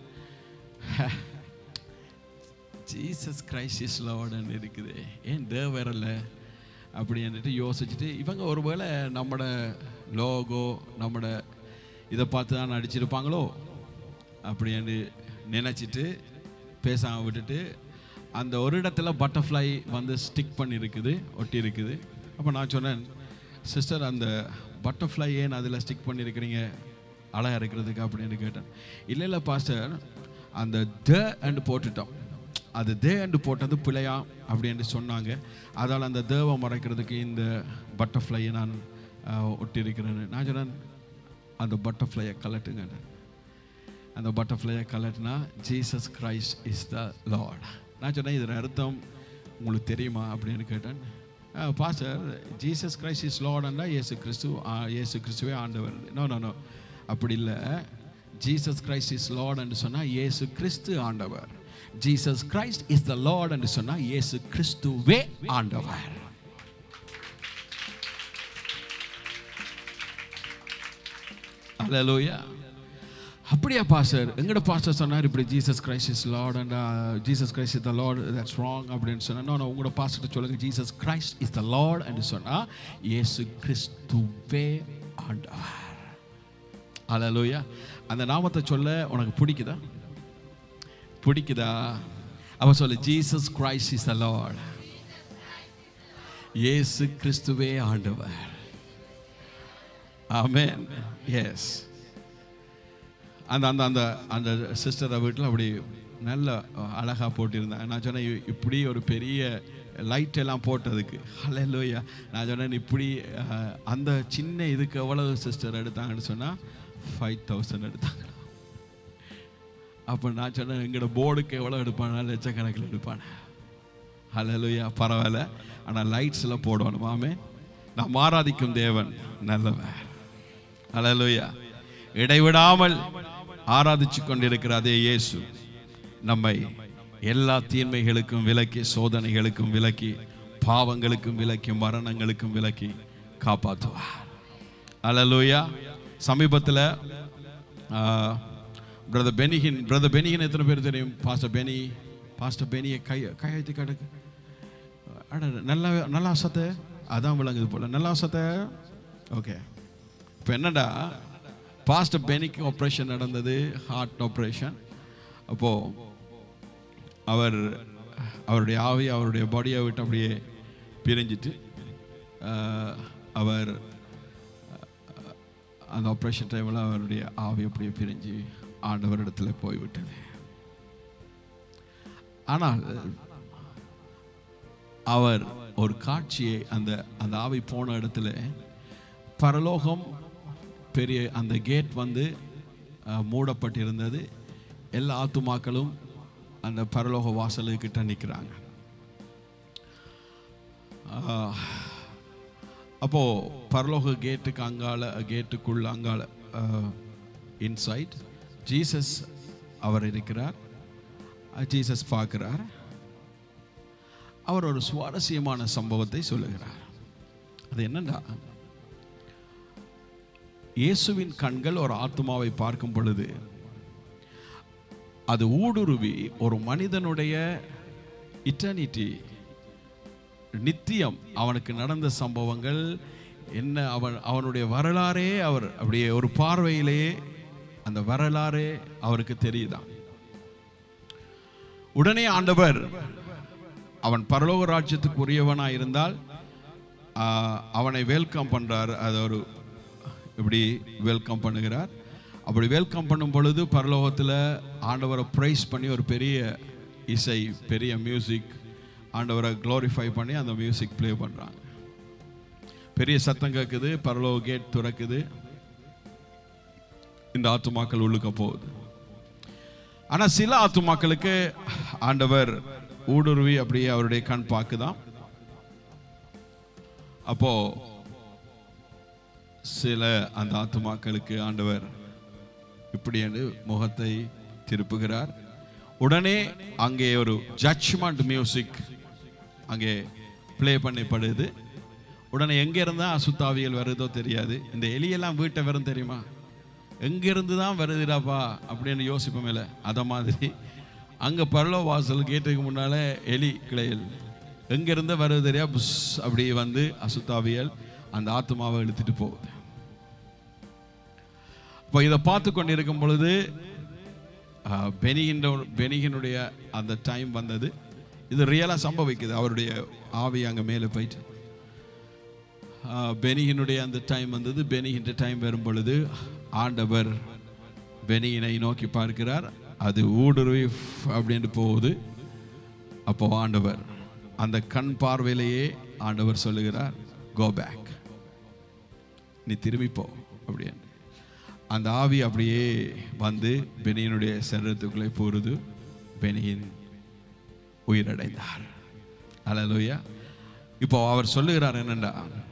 ஜீசஸ் கிரைஸ்ட் இஸ் லார்ட்னு இருக்குது, ஏன் வரல அப்படின்ட்டு யோசிச்சுட்டு, இவங்க ஒருவேளை நம்மளோட லோகோ நம்மளோட இதை பார்த்து தான் நடிச்சிருப்பாங்களோ அப்படின்னு நினச்சிட்டு பேசாமல் விட்டுட்டு அந்த ஒரு இடத்துல பட்டர்ஃப்ளை வந்து ஸ்டிக் பண்ணியிருக்குது, ஒட்டி இருக்குது. அப்போ நான் சொன்னேன், சிஸ்டர் அந்த பட்டர்ஃப்ளை ஏன் அதில் ஸ்டிக் பண்ணியிருக்கிறீங்க அழகாக இருக்கிறதுக்கு அப்படின்னு கேட்டேன். இல்லை பாஸ்டர், அந்த த அண்டு போட்டுட்டோம், அது தே அண்டு போட்டது பிழையா அப்படின்னு சொன்னாங்க. அதால் அந்த தேவை மறைக்கிறதுக்கு இந்த பட்டர்ஃப்ளையை நான் ஒட்டியிருக்கிறேன்னு. நான் சொன்னேன், அந்த பட்டர்ஃப்ளையை கலட்டுங்க. அந்த பட்டர்ஃப்ளையை கலட்டினா Jesus Christ is the Lord. நான் சொன்னேன், இதன் அர்த்தம் உங்களுக்கு தெரியுமா அப்படின்னு கேட்டேன். பாஸ்டர், ஜீசஸ் கிரைஸ்ட் இஸ் லார்டுன்னா இயேசு கிறிஸ்துவே ஆண்டவர். நோ அப்படி இல்லை. ஜீசஸ் கிரைஸ்ட் இஸ் லார்டுன்னு சொன்னால் இயேசு கிறிஸ்து ஆண்டவர். Jesus Christ is the Lord என்று சொன்னால் இயேசு கிறிஸ்துவே ஆண்டவர். அல்லேலூயா. அப்படியா பாஸ்டர்? எங்கட பாஸ்டர் சொன்னார் இப்படி Jesus Christ is Lord and Jesus Christ is the Lord, that's wrong அப்படின்னு சொன்னா. நான் உங்களோட பாஸ்டர் சொல்லுங்க, Jesus Christ is the Lord என்று சொன்னா இயேசு கிறிஸ்துவே ஆண்டவர். அல்லேலூயா. அந்த நாமத்தை சொல்ல உனக்கு பிடிக்குதா? அவ சொல்லு, Jesus Christ is the Lord, இயேசு கிறிஸ்துவே ஆண்டவர். ஆமென். எஸ். அந்த அந்த அந்த அந்த சிஸ்டரை வீட்டில் அப்படி நல்ல அழகாக போட்டிருந்தாங்க. நான் சொன்னேன், இப்படி ஒரு பெரிய லைட் எல்லாம் போட்டதுக்கு ஹல்லேலூயா. நான் சொன்னேன், இப்படி அந்த சின்ன இதுக்கு எவ்வளவு சிஸ்டர் எடுத்தாங்கன்னு சொன்னால் 5000 எடுத்தாங்க. அப்போ நான் சொன்னேன், எங்களோட போர்டுக்கு எவ்வளோ எடுப்பானா, லட்சக்கணக்கில் எடுப்பானே. ஹல்லேலூயா. பரவாயில்ல, ஆனால் லைட்ஸில் போடணும். ஆமென். நாம் ஆராதிக்கும் தேவன் நல்லவர். ஹல்லேலூயா. இடைவிடாமல் ஆராதிச்சு கொண்டிருக்கிற அதே இயேசு நம்மை எல்லா தீமைகளுக்கும் விலக்கி, சோதனைகளுக்கும் விலக்கி, பாவங்களுக்கும் விலக்கி, மரணங்களுக்கும் விலக்கி காப்பாற்றுவார். ஹல்லேலூயா. சமீபத்தில் பிரதர் பெனிகின் எத்தனை பேர் தெரியும்? பாஸ்டர் பெனியை கையெழுத்து கிடக்கு. நல்லா சத்தை அதான் விளங்குது போல, நல்லா சத்தை. ஓகே. இப்போ என்னடா, பாஸ்டர் பெனிக்கு ஆப்ரேஷன் நடந்தது, ஹார்ட் ஆப்ரேஷன். அப்போது அவருடைய ஆவி அவருடைய பாடியை விட்டு அப்படியே பிரிஞ்சிட்டு அவர் அந்த ஆப்ரேஷன் டைமில் அவருடைய ஆவி அப்படியே பிரிஞ்சு ஆண்டவரிடத்தில் போய்விட்டது. ஆனால் அவர் ஒரு காட்சியை, அந்த ஆவி போன இடத்துல பரலோகம் பெரிய அந்த கேட் வந்து மூடப்பட்டிருந்தது. எல்லா ஆத்துமாக்களும் அந்த பரலோக வாசலுக்கிட்ட நிற்கிறாங்க. அப்போது பரலோக கேட்டுக்குள்ள அங்கால இன்சைட் ஜீசஸ் அவர் இருக்கிறார். ஜீசஸ் பார்க்கிறார். அவர் ஒரு சுவாரஸ்யமான சம்பவத்தை சொல்லுகிறார். அது என்னன்னா, இயேசுவின் கண்கள் ஒரு ஆத்மாவை பார்க்கும் பொழுது அது ஊடுருவி ஒரு மனிதனுடைய இட்டர்னிட்டி, நித்தியம் அவனுக்கு நடந்த சம்பவங்கள் என்ன, அவனுடைய வரலாறே அவர் அப்படியே ஒரு பார்வையிலேயே அந்த வரலாறே அவருக்கு தெரியுதான். உடனே ஆண்டவர் அவன் பரலோக ராஜ்யத்துக்கு உரியவனாக இருந்தால் அவனை வெல்கம் பண்றார். அது ஒரு இப்படி வெல்கம் பண்ணுகிறார். அப்படி வெல்கம் பண்ணும் பொழுது பரலோகத்தில் ஆண்டவரை ப்ரைஸ் பண்ணி ஒரு பெரிய இசை, பெரிய மியூசிக், ஆண்டவரை க்ளோரிஃபை பண்ணி அந்த மியூசிக் ப்ளே பண்ணுறாங்க. பெரிய சத்தம் கேட்குது, பரலோக கேட் திறக்குது, இந்த ஆத்துமாக்கள் உள்ளுக்க போகுது. ஆனால் சில ஆத்துமாக்களுக்கு ஆண்டவர் ஊடுருவி அப்படியே அவருடைய கண் பார்க்குதான். அப்போ சில அந்த ஆத்துமாக்களுக்கு ஆண்டவர் இப்படி என்று முகத்தை திருப்புகிறார். உடனே அங்கே ஒரு ஜட்ஜ்மெண்ட் மியூசிக் அங்கே ப்ளே பண்ணப்படுது. உடனே எங்கே இருந்தால் அசுத்தாவியல் வருதோ தெரியாது. இந்த எலியெல்லாம் வீட்டை வரும் தெரியுமா, எங்கேருந்து தான் வருதுடாப்பா அப்படின்னு யோசிப்போம் இல்லை, அதை மாதிரி அங்கே பரலோ வாசல் கேட்டுக்கு முன்னால் எலி கிளையல் எங்கேருந்து வருது தெரியா, புஷ் அப்படி வந்து அசுத்தாவியல் அந்த ஆத்மாவை இழுத்துட்டு போகுது. இப்போ இதை பார்த்து கொண்டிருக்கும் பொழுது பெனிகினுடைய அந்த டைம் வந்தது. இது ரியலாக சம்பவிக்குது. அவருடைய ஆவி அங்கே மேலே போயிட்டு பெனிகினுடைய அந்த டைம் வந்தது. பெனிகின்ற டைம் வரும் பொழுது ஆண்டவர் பெனிகினை நோக்கி பார்க்கிறார். அது ஊடுருவி அப்படின்னு போகுது. அப்போ ஆண்டவர் அந்த கண் பார்வையிலேயே ஆண்டவர் சொல்லுகிறார், கோ பேக், நீ திரும்பி போ அப்படின்னு. அந்த ஆவி அப்படியே வந்து பெனியினுடைய சரீரத்துக்குள்ளே போகிறது. பெனியின் உயிரடைந்தார். அல்லேலூயா. இப்போ அவர் சொல்லுகிறார் என்னண்டா,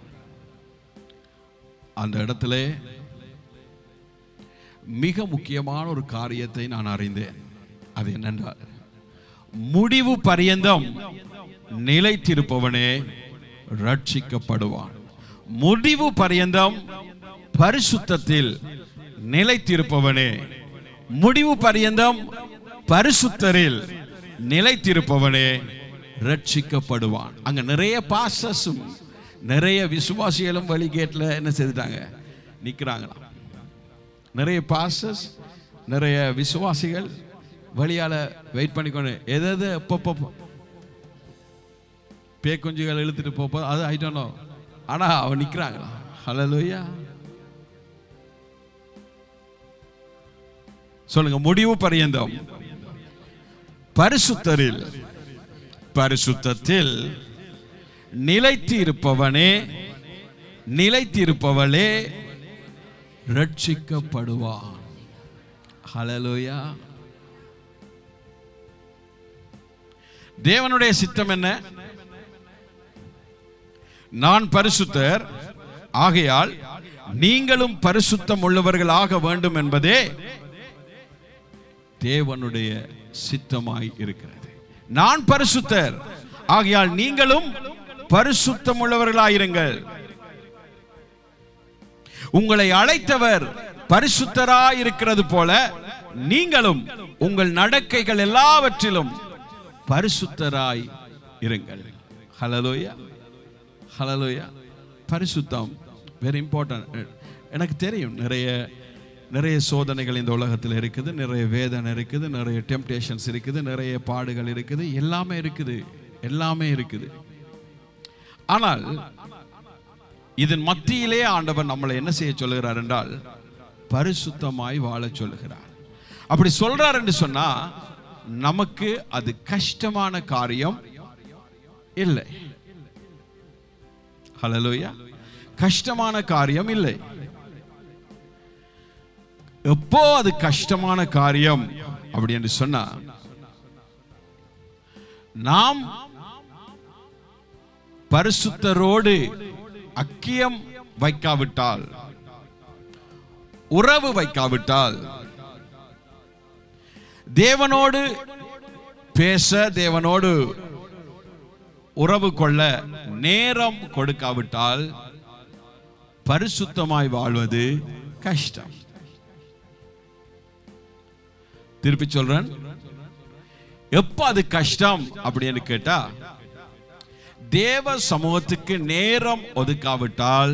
அந்த இடத்துல மிக முக்கியமான ஒரு காரியத்தை நான் அறிந்தேன். அது என்னென்றால், முடிவு பரியந்தம் நிலைத்திருப்பவனே ரட்சிக்கப்படுவான். முடிவு பரியந்தம் பரிசுத்தத்தில் நிலைத்திருப்பவனே, முடிவு பரியந்தம் பரிசுத்தரில் நிலைத்திருப்பவனே ரட்சிக்கப்படுவான். அங்க நிறைய பாஸ்டர்ஸும் நிறைய விசுவாசிகளும் வழிகேட்டில் என்ன செய்துட்டாங்க, நிற்கிறாங்களாம். நிறைய பாஸ்டர்ஸ், நிறைய விசுவாசிகள் வழியால் வெயிட் பண்ணிக்கொண்டு எதாவது எப்பப்போ பேக்குஞ்சுகள் இழுத்துட்டு போப்போ அது ஆயிட்டோம். ஆனால் அவன் நிற்கிறாங்களா? ஹல்லேலூயா. சொல்லுங்க, முடிவு பரியந்தம் பரிசுத்தரில் பரிசுத்தத்தில் நிலைத்திருப்பவனே நிலைத்திருப்பவளே ரட்சிக்கப்படுவான். ஹல்லேலூயா. தேவனுடைய சித்தம் என்ன? நான் பரிசுத்தர், ஆகையால் நீங்களும் பரிசுத்தம் உள்ளவர்களாக வேண்டும் என்பதே தேவனுடைய சித்தமாய் இருக்கிறது. நான் பரிசுத்தர், ஆகையால் நீங்களும் பரிசுத்தம் உள்ளவர்களாயிருங்கள். உங்களை அழைத்தவர் பரிசுத்தராய் இருக்கிறது போல நீங்களும் உங்கள் நடக்கைகள் எல்லாவற்றிலும் பரிசுத்தராய் இருங்கள். ஹல்லேலூயா, ஹல்லேலூயா. பரிசுத்தம் வெரி இம்பார்ட்டன்ட். எனக்கு தெரியும் நிறைய சோதனைகள் இந்த உலகத்தில் இருக்குது, நிறைய வேதனை இருக்குது, நிறைய டெம்டேஷன்ஸ் இருக்குது, நிறைய பாடுகள் இருக்குது, எல்லாமே இருக்குது, எல்லாமே இருக்குது. ஆனால் இதன் மத்தியிலே ஆண்டவர் நம்மளை என்ன செய்ய சொல்லுகிறார் என்றால், பரிசுத்தமாய் வாழ சொல்லுகிறார். அப்படி சொல்றார் என்று சொன்னா நமக்கு அது கஷ்டமான காரியம் இல்லை. ஹல்லேலூயா. கஷ்டமான காரியம் இல்லை. எப்போ அது கஷ்டமான காரியம் அப்படி என்று சொன்னா, நாம் பரிசுத்தரோடு ஐக்கியம் வைக்காவிட்டால், உறவு வைக்காவிட்டால், தேவனோடு பேச, தேவனோடு உறவு கொள்ள நேரம் கொடுக்காவிட்டால் பரிசுத்தமாய் வாழ்வது கஷ்டம். திருப்பி சொல்றேன், எப்ப அது கஷ்டம் அப்படின்னு கேட்டா, தேவ சமூகத்துக்கு நேரம் ஒதுக்காவிட்டால்.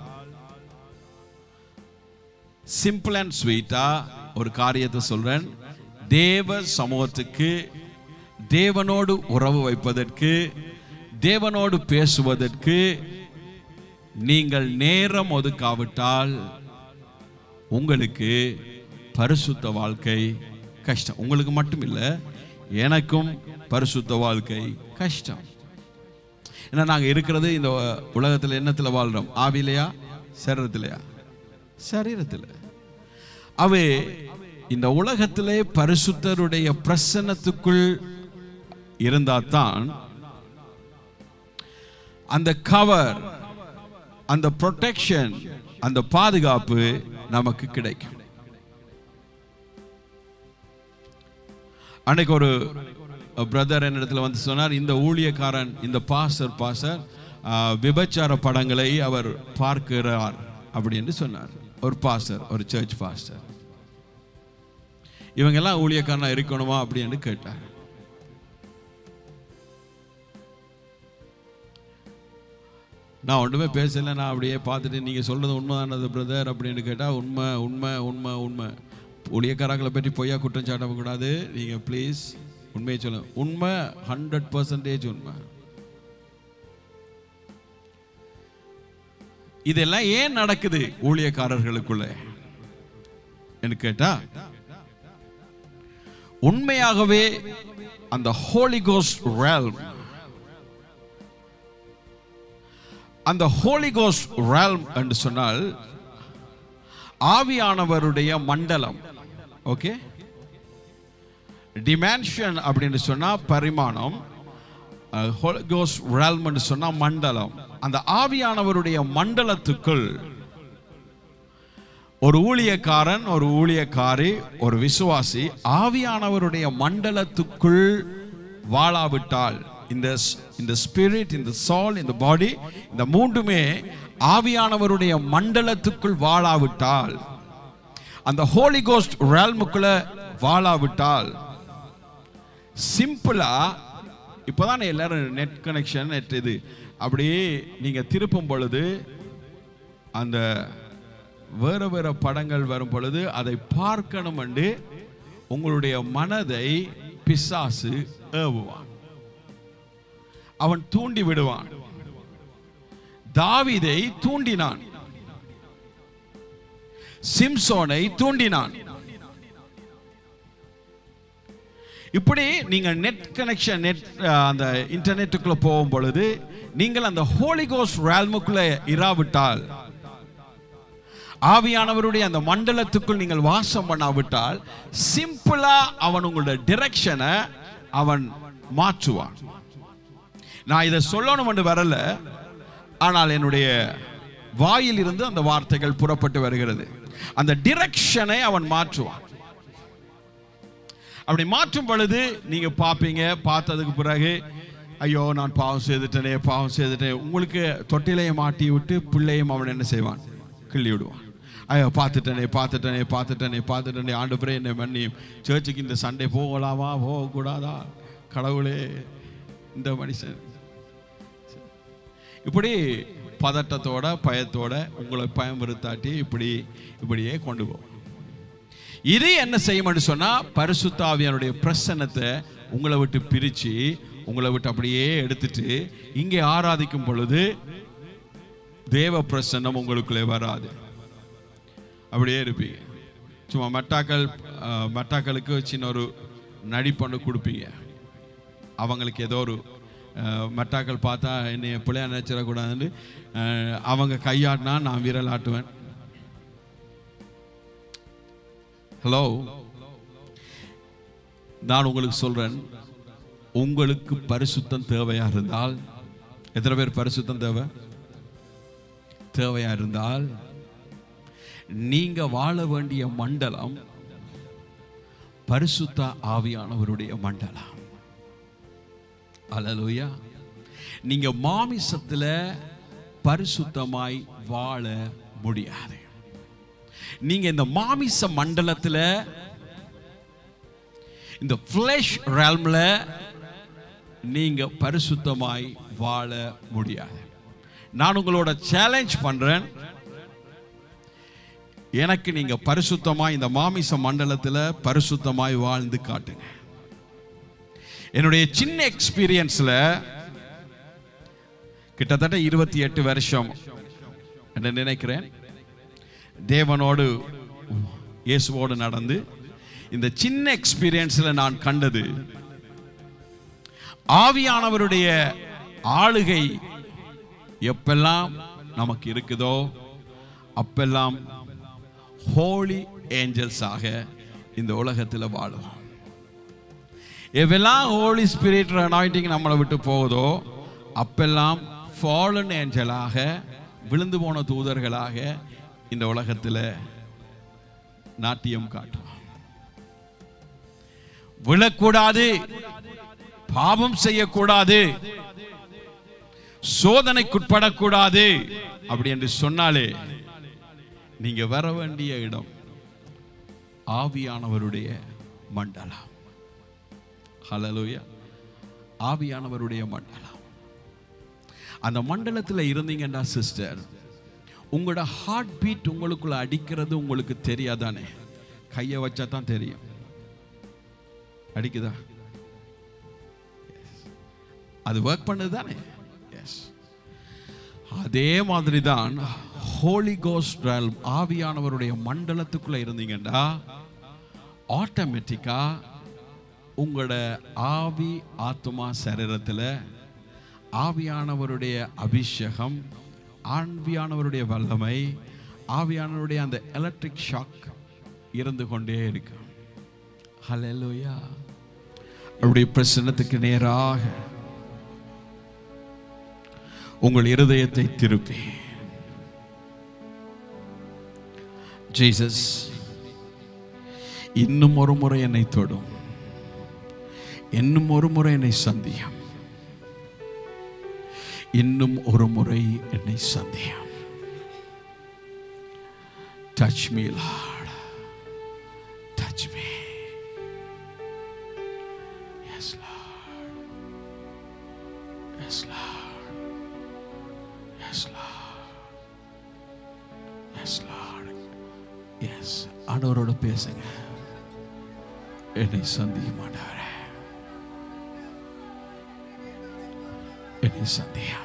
சிம்பிள் அண்ட் ஸ்வீட்டா ஒரு காரியத்தை சொல்றேன், தேவ சமூகத்துக்கு, தேவனோடு உறவு வைப்பதற்கு, தேவனோடு பேசுவதற்கு நீங்கள் நேரம் ஒதுக்காவிட்டால் உங்களுக்கு பரிசுத்த வாழ்க்கை கஷ்டம். உங்களுக்கு மட்டும் இல்லை, எனக்கும் பரிசுத்த வாழ்க்கை கஷ்டம். ஏன்னா நாங்கள் இருக்கிறது இந்த உலகத்தில் என்னத்தில் வாழ்றோம்? ஆவிலையா, சரீரத்திலையா? சரீரத்தில். அவை இந்த உலகத்திலே பரிசுத்தருடைய பிரசன்னத்துக்குள் இருந்தால்தான் அந்த கவர், அந்த ப்ரொடெக்ஷன், அந்த பாதுகாப்பு நமக்கு கிடைக்கும். அன்னைக்கு ஒரு பிரதர் என்னிடத்துல வந்து சொன்னார், இந்த ஊழியக்காரன், இந்த பாஸ்டர் விபச்சார படங்களை அவர் பார்க்கிறார் அப்படி என்று சொன்னார். ஒரு பாஸ்டர், ஒரு சர்ச் பாஸ்டர். இவங்கெல்லாம் ஊழியக்காரனா இருக்கணுமா அப்படின்னு கேட்டார். நான் ஒன்றுமே பேசலை, நான் அப்படியே பார்த்துட்டு நீங்கள் சொல்கிறது உண்மைதானது பிரதர் அப்படின்னு கேட்டால் உண்மை உண்மை உண்மை உண்மை. ஊழியக்காரங்களை பற்றி பொய்யா குற்றம் சாட்டக்கூடாது. நீங்கள் ப்ளீஸ் உண்மையை சொல்லுங்க. உண்மை 100% உண்மை. இதெல்லாம் ஏன் நடக்குது ஊழியக்காரர்களுக்குள்ள என்று கேட்டா, உண்மையாகவே அந்த ஹோலி கோஸ்ட் realm, அந்த ஹோலி கோஸ்ட் realm என்று சொன்னால் ஆவியானவருடைய மண்டலம். ஓகே, டிமென்ஷன் அப்படின்னு சொன்னா பரிமாணம், ஹோலி கோஸ்ட் realm என்று சொன்னா மண்டலம். அந்த ஆவியானவருடைய மண்டலத்துக்குள் ஒரு ஊழியக்காரன், ஒரு ஊழியக்காரி, ஒரு விசுவாசி ஆவியானவருடைய மண்டலத்துக்குள் வாழாவிட்டால், இந்த ஸ்பிரிட், இந்த சோல், இந்த பாடி, இந்த மூன்றுமே ஆவியானவருடைய மண்டலத்துக்குள் வாழாவிட்டால், அந்த ஹோலி கோஸ்ட் realmக்குள்ள வாழாவிட்டால், சிம்பிளா இப்போதான் எல்லாரும் நெட் கனெக்ஷன், நெட் இது அப்படியே நீங்க திருப்பும் பொழுது அந்த வேற வேற படங்கள் வரும் பொழுது அதை பார்க்கணும் என்று உங்களுடைய மனதை பிசாசு ஏவுவான், அவன் தூண்டி விடுவான். தாவீதை தூண்டினான், சிம்சோனை தூண்டினான். இப்படி நீங்க நெட் கனெக்ஷன், நெட் அந்த இன்டர்நெட்டுக்குள்ள போகும் பொழுது நீங்கள் அந்த ஹோலி கோஸ்ட் realmக்குள்ள இராவிட்டால், ஆவியானவருடைய அந்த மண்டலத்துக்குள் நீங்கள் வாசம் பண்ணாவிட்டால், சிம்பிளா அவன் உங்களுடைய டிரெக்ஷனை அவன் மாற்றுவான். நான் இதை சொல்லணும் என்று வரல, ஆனால் என்னுடைய வாயில் இருந்து அந்த வார்த்தைகள் புறப்பட்டு வருகிறது. அந்த டிரெக்ஷனை அவன் மாற்றுவான். அப்படி மாற்றும் பொழுது நீங்க பார்ப்பீங்க, பார்த்ததுக்கு பிறகு ஐயோ நான் பாவம் செய்துட்டேனே, பாவம் செய்துட்டேன். உங்களுக்கு தொட்டிலையை மாட்டி விட்டு பிள்ளையும் அவன் என்ன செய்வான், கிள்ளி விடுவான். ஐயோ பார்த்துட்டேனே பார்த்துட்டேனே பார்த்துட்டேனே பார்த்துட்டேனே, ஆண்டவரே என்னை மன்னியும். சர்ச்சுக்கு இந்த சண்டே போகலாமா போகக்கூடாதா, கடவுளே இந்த மனுஷன். இப்படி பதட்டத்தோட பயத்தோட உங்களை பயமுறுத்தாட்டி இப்படியே கொண்டு போகும். இது என்ன செய்யும்னு சொன்னா, பரிசுத்த ஆவியானுடைய பிரசன்னத்தை உங்களை விட்டு பிரிச்சு உங்களை விட்டு அப்படியே எடுத்துட்டு இங்கே ஆராதிக்கும் பொழுது தேவ பிரசன்னம் உங்களுக்குள்ளே வராது. அப்படியே இருப்பீங்க. சும்மா மெட்டாக்களுக்கு சின்ன ஒரு நடிப்பொண்டு கொடுப்பீங்க. அவங்களுக்கு ஏதோ ஒரு மெட்டாக்கள் பார்த்தா என்னை பிள்ளையா நினைச்சிடக்கூடாதுன்னு அவங்க கையாட்டினா நான் விரல் ஆட்டுவேன். ஹலோ, நான் உங்களுக்கு சொல்றேன், உங்களுக்கு பரிசுத்தம் தேவையா இருந்தால், எத்தனை பேர் பரிசுத்தம் தேவையா இருந்தால், நீங்க வாழ வேண்டிய மண்டலம் பரிசுத்த ஆவியானவருடைய மண்டலம். அல்லேலூயா. நீங்க மாமிசத்துல பரிசுத்தமாய் வாழ முடியாது. நீங்க இந்த மாமிச மண்டலத்துல, இந்த ஃப்ளஷ் realmல நீங்க பரிசுத்தமாய் வாழ முடியாது. நான் உங்களோட சேலஞ்ச் பண்றேன், எனக்கு நீங்க பரிசுத்தமாய் இந்த மாமிச மண்டலத்துல பரிசுத்தமாய் வாழ்ந்து காட்டுங்க. என்னுடைய சின்ன எக்ஸ்பீரியன்ஸ்ல கிட்டத்தட்ட 28 வருஷம் என்ன நினைக்கிறேன் தேவனோடு இயேசுவோடு நடந்து, இந்த சின்ன எக்ஸ்பீரியன்ஸ்ல நான் கண்டது, ஆவியானவருடைய ஆளுகை எப்பெல்லாம் நமக்கு இருக்குதோ அப்பெல்லாம் ஹோலி ஏஞ்சல்ஸாக இந்த உலகத்தில் வாழும். எவ்வெல்லாம் ஹோலி ஸ்பிரிட் அனாயிண்டிங் நம்மளை விட்டு போகுதோ அப்பெல்லாம் ஃபாலன் ஏஞ்சலாக, விழுந்து போன தூதர்களாக இந்த உலகத்தில் நாட்டியம் காட்டும். விழக்கூடாது, பாவம் செய்யக்கூடாது, சோதனைக்குட்படக்கூடாது அப்படி என்று சொன்னாலே நீங்க வர வேண்டிய இடம் ஆவியானவருடைய மண்டலம். ஹல்லேலூயா. ஆவியானவருடைய மண்டலம். அந்த மண்டலத்தில் இருந்தீங்கன்னா சிஸ்டர், உங்களோட ஹார்ட் பீட் உங்களுக்குள்ள அடிக்கிறது உங்களுக்கு தெரியாதானே? கையை வச்சா தான் தெரியும். அடிக்குதா? அது ஒர்க் பண்ணுது தானே? எஸ். அதே மாதிரி தான் ஹோலி கோஸ்ட் ரெல்ம், ஆவியானவருடைய மண்டலத்துக்குள்ள இருந்தீங்கன்னா ஆட்டோமேட்டிக்கா உங்களோட ஆவி ஆத்மா சரீரத்தில் ஆவியானவருடைய அபிஷேகம், ஆவியானவருடைய வல்லமை, ஆவியானவருடைய அந்த எலக்ட்ரிக் ஷாக் இருந்து கொண்டே இருக்கு. ஹல்லேலூயா. அவருடைய பிரசன்னத்துக்கு நேராக உங்கள் இருதயத்தை திருப்பி, ஜீசஸ் இன்னும் ஒரு முறை என்னை தொடும், இன்னும் ஒரு முறை என்னை சந்தியும், இன்னும் ஒரு முறை என்னை சந்தியும். Touch me, Lord. Touch me. Yes, Lord. Yes, Lord. Yes, Lord. Yes, Lord. Yes. ஆண்டவரோட பேசுங்க. என்னை சந்தியும் ஆண்டவரே, என்னை சந்தியும்.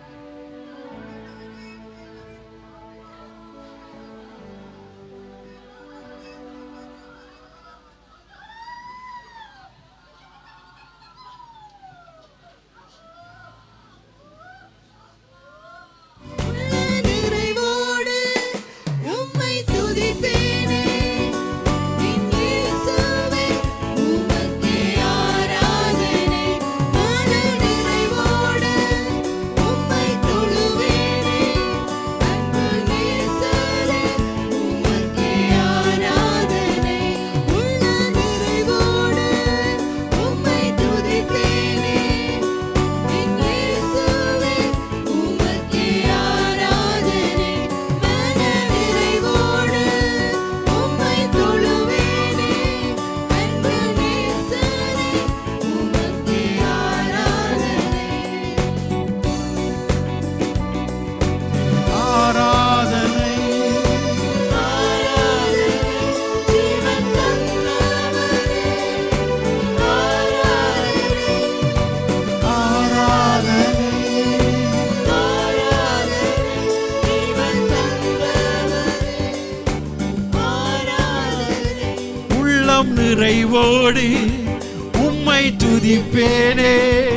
நிறைவோடு உம்மை துதிப்பேனே,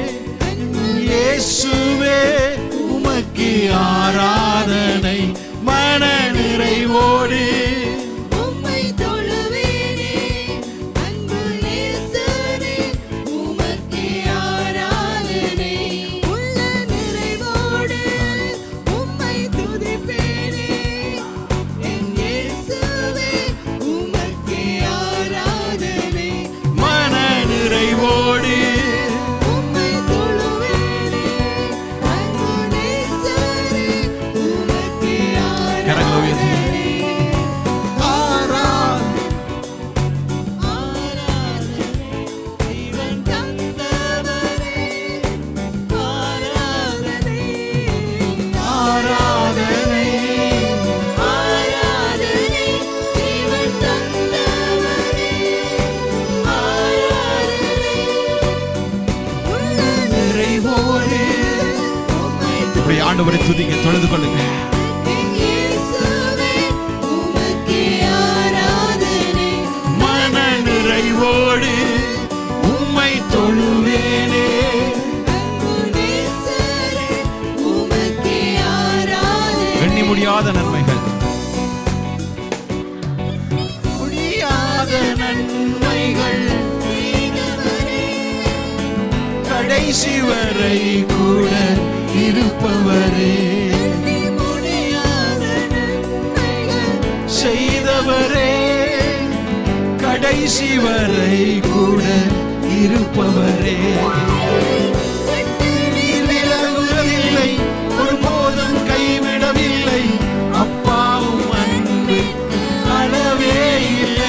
இயேசுவே உமக்கு ஆராதனை. மன நிறைவோடு உம்மை தொழுவேனே, அன்பு நேசரே உமக்கு ஆராதனை. உள்ள நிறைவோடு உம்மை துதிப்பேனே, என் இயேசுவே உமக்கு ஆராதனை. மன நிறைவோடு உம்மை தொழுவேனே, அன்பு நேசரே உமக்கு ஆராதனை. ஆண்டவரை துதிங்க, தொழுது கொள்ளுங்க. மன நிறைவோடு உம்மை தொழுவேனே, எண்ணி முடியாத நன்மைகள், முடியாத நன்மைகள், கடைசி வரை கூட இருப்பவரே, செய்தவரே, கடைசி வரை கூட இருப்பவரே, நீர் விலகுவதில்லை, ஒருபோதும் கைவிடவில்லை, அப்பாவும் அன்புக்கு அளவே இல்லை.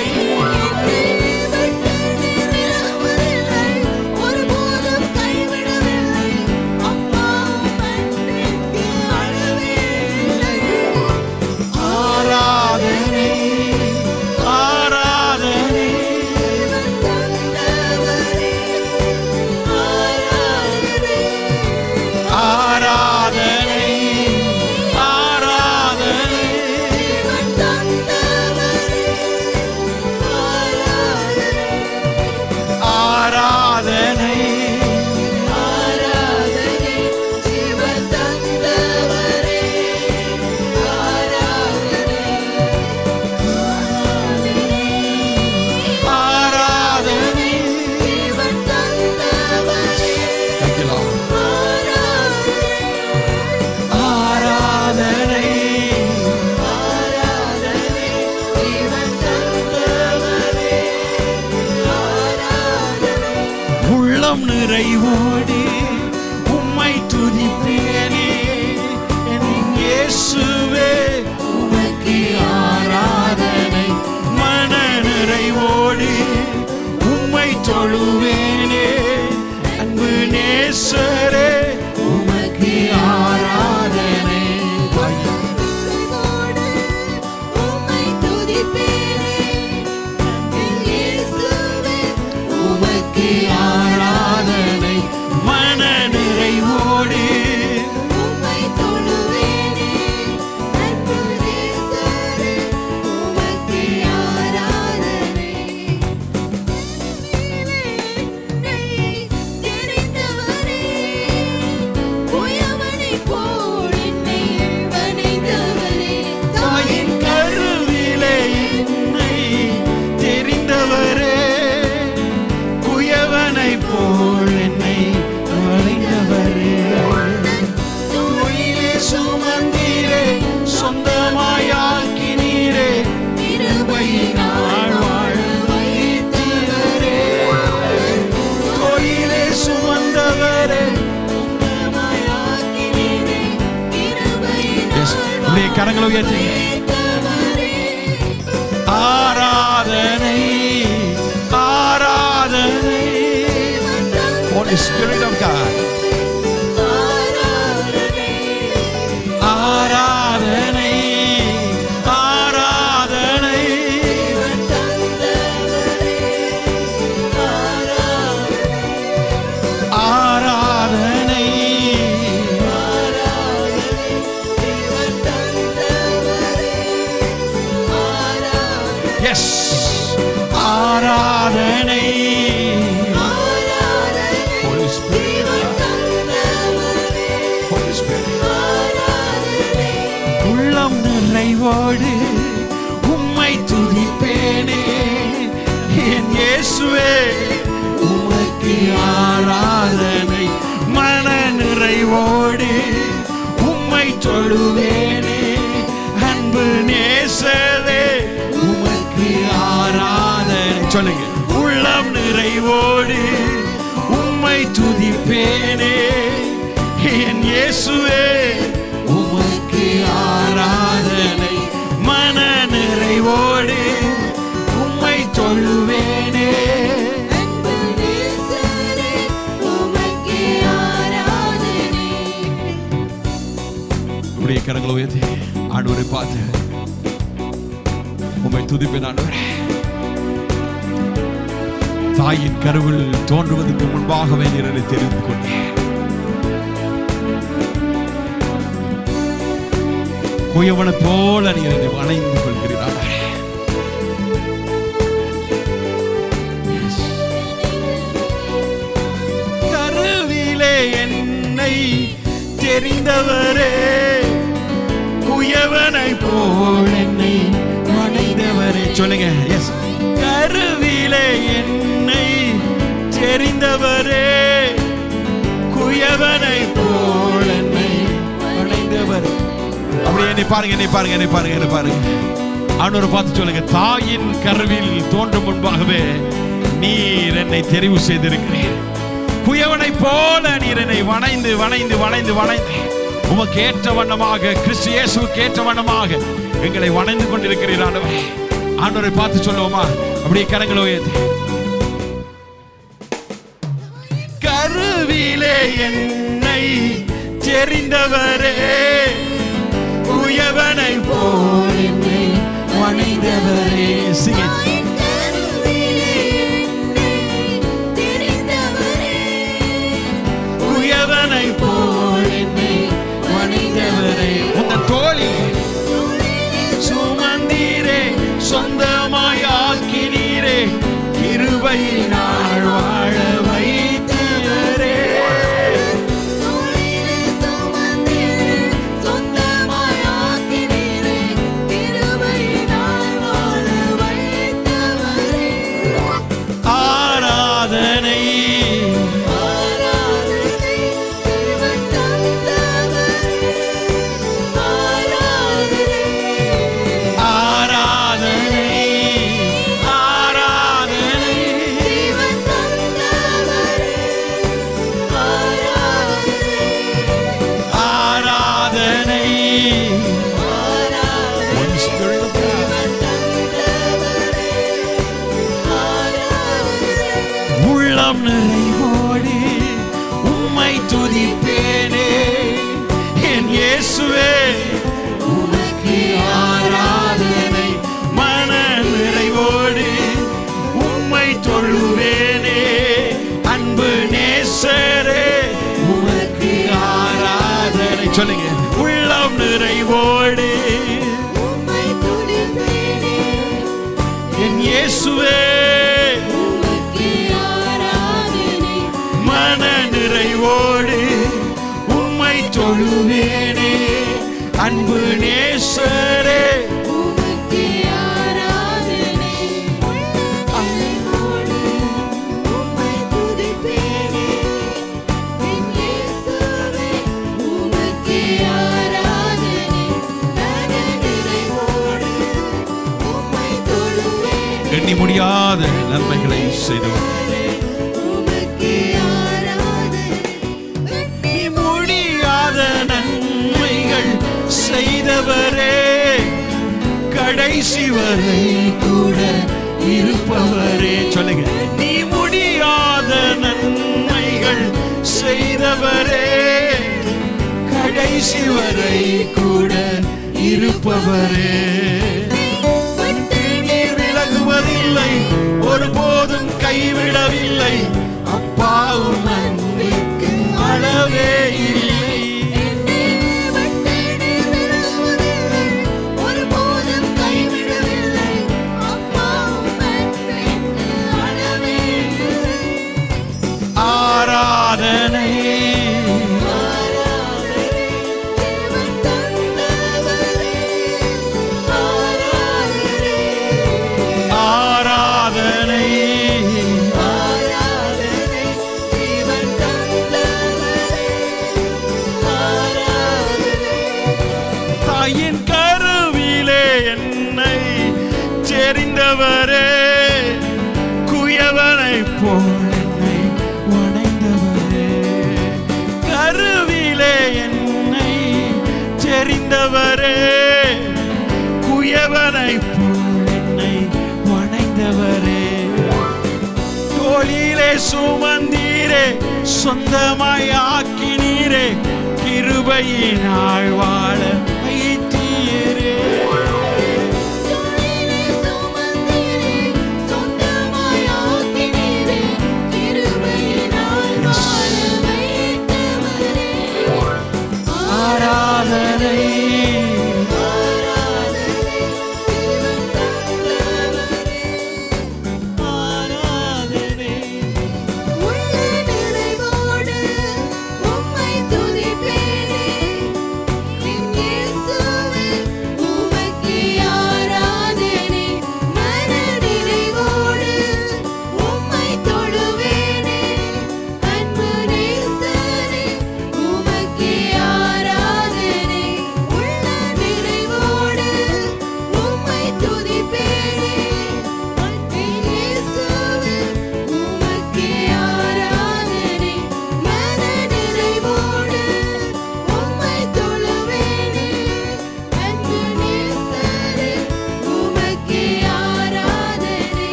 உள்ளம் நிறைவோடு உம்மை துதிப்பேனே என் இயேசுவே உமக்கு ஆராதனை மன நிறைவோடு உம்மை தொழுவேனே அன்பு நேசரே உமக்கு ஆராதனை உம்மை துதிப்பேனே என் இயேசுவே உமக்கு ஆராதனை மன நிறைவோடு உம்மை தொழுவேனே அன்பு நேசரே உமக்கு ஆராதனை தெரிந்தவரே குயவனைப் போல் என்னை வணைந்தவரே தாயின் கருவிலே என்னை தெரிந்தவரே குயவனைப் போல் என்னை வளைந்தவரே தோளிலே சுமந்தீரே சொந்தமாயாக்கினீரே கிருபையினால் வாழ வைத்தீரே தோளிலே சுமந்தவரே உடைய கரங்களை உயர்த்தி ஆராதனை ஆராதனை Holy Spirit of God ஆராதனை ஆராதனை ஆராதனை எஸ் ஆராதனை Holy Spirit Holy Spirit உள்ளம் நிறைவோடு உம்மை துதிப்பேனே என் இயேசுவே உமக்கு ஆராதனை மன நிறைவோடு உம்மை தொழுவேனே அன்பு நேசரே உமக்கு ஆராதனை சொல்லுங்க உள்ளம் நிறைவோடு உம்மை துதிப்பேனே என் இயேசுவே உமக்கு ஆராதனை மன நிறைவோடு உம்மை தொழுவேனே அன்பு நேசரே உமக்கு ஆராதனை உடைய கரங்களை உயர்த்தி ஆண்டவரை பார்த்து உம்மை துதிப்பேன் ஆண்டவரே தாயின் கருவில் தோன்றுவதற்கு முன்பாகவே நீர் என்னை தெரிந்து கொண்டேன் குயவனை போல நீர் என்னை வணைந்து கொள்கிறீர் கருவிலே என்னை தெரிந்தவரே குயவனை போல் என்னை வணைந்தவரே சொல்லுங்க எஸ் கருவிலே என்னை தெரிந்தவரே குயவனை போல் என்னை வணைந்தவர் அப்படியே என்னை பாருங்க என்னை பாருங்க என்னை பாருங்க என்னை பாருங்க ஆண்டவரை பார்த்து சொல்லுங்க தாயின் கருவில் தோன்றும் முன்பாகவே நீர் என்னை தெரிவு செய்திருக்கிறீர் குயவனை போல நீர் என்னை வணைந்து வணைந்து வணைந்து வணைந்து உமக்கு ஏற்ற வண்ணமாக கிறிஸ்து இயேசுவுக்கு ஏற்ற வண்ணமாக எங்களை வணைந்து கொண்டிருக்கிறீர் ஆண்டவரே ஆண்டவரை பார்த்து சொல்லுவோமா அப்படியே கரங்களை உயர்த்தி கருவிலே என்னை தெரிந்தவரே குயவனை போல் என்னை வணைந்தவரே சிங்க குயவனை போல் என்னை வணைந்தவரே உந்தன் தோழி சுமந்தீரே சொந்தமாயாக்கினீரே கிருபையினால் வாழ வைத்தீரே ஆராதனை ஆராதனை ஆராதனை உள்ளம் நிறைவோடு உம்மை துதிப்பேனே என் இயேசுவே உமக்கு ஆராதனை மன நிறைவோடு உம்மை தொழுவேனே அன்பு நேசரே உமக்கு ஆராதனை சொல்லுங்க உள்ளம் நிறைவோடு உம்மை துதிப்பேனே என் இயேசுவே உமக்கு ஆராதனை மன நிறைவோடு உம்மை தொழுவேனே அன்பு நேசரே உமக்கு ஆராதனை உள்ளத்தோடு உம்மை துதிப்பேனே என் இயேசுவே உமக்கு ஆராதனை மன நிறைவோடு உம்மை தொழுவேனே எண்ணி முடியாத நன்மைகளை செய்தவர் உமக்கு ஆராதனை எண்ணி முடியாத நன்மைகள் செய்தவரே கடைசி வரை கூட இருப்பவரே சொல்லுங்க நீ முடியாத நன்மைகள் செய்தவரே கடைசி வரை கூட இருப்பவரே நீர் விலகுவதில்லை ஒருபோதும் கைவிடவில்லை அப்பாவும் அன்பிற்கு அளவே இல்லை ஒருபோதும் கைவிடவில்லை அப்பாவும் அன்பிற்கு அளவே இல்லை ஆராதனை தேவன் தந்தவரே ஆராதனை ஆராதனை தேவன் தந்தவரே ஆராதனை தாயின் கருவிலே என்னை தெரிந்தவரே குயவனை போல் என்னை வணைந்தவரே கருவிலே என்னை தெரிந்தவரே குயவனை போல் என்னை வணைந்தவரே தோளிலே சுமந்தீரே சொந்தமாய் ஆக்கினீரே கிருபையினால் வாழ வைத்தீரே தொழிலே சுமந்தீரே சொந்தமாய் ஆக்கினீரே கிருபையினால் வாழ வைத்தவரே ஆராதனை ஆராதனை தேவன் தந்தவரே ஆராதனை உள்ள நிறைவோடு உம்மை துதிப்பேனே என்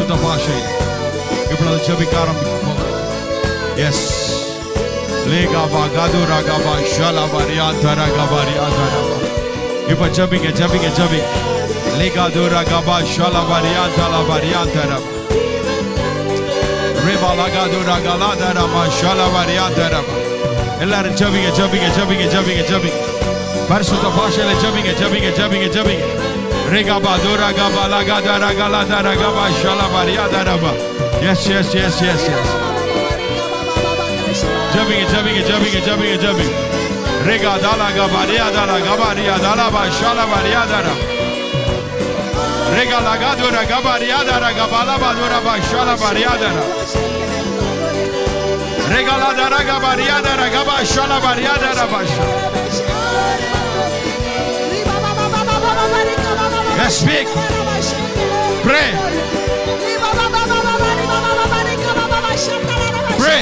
பரிசுத்த பாஷை இப்பொழுது ஜெபிக்க ஆரம்பிப்போம். எஸ் லேகாபா காதுரா காபா ஷாலாபா ரியாதரா காபா ரியாதரா. இப்ப ஜெபிங்க ஜெபிங்க ஜெபிங்க. லேகாதுரா காபா ஷாலாபா ரியாதரா ரியாதரா. ரேபா லாகாதுரா காலாதரா மா ஷாலாபா ரியாதரா. எல்லாரும் ஜெபிங்க ஜெபிங்க ஜெபிங்க ஜெபிங்க ஜெபிங்க. பரிசுத்த பாஷையில ஜெபிங்க ஜெபிங்க ஜெபிங்க ஜெபிங்க. ரேகாபா துரா காபா லாகாதரா காலாதரா காபா ஷாலாபா ரியாதரா. Yes, yes, yes, yes, yes. Jumping, jumping, jumping, jumping, jumping. Rega dala gabaria dala gabaria dala ba shala baria dala. Rega lagadura gabaria dala gabala badura ba shala baria dala. Rega la dala gabaria dala gaba shala baria dala ba. Yes, speak. Pray. Pray.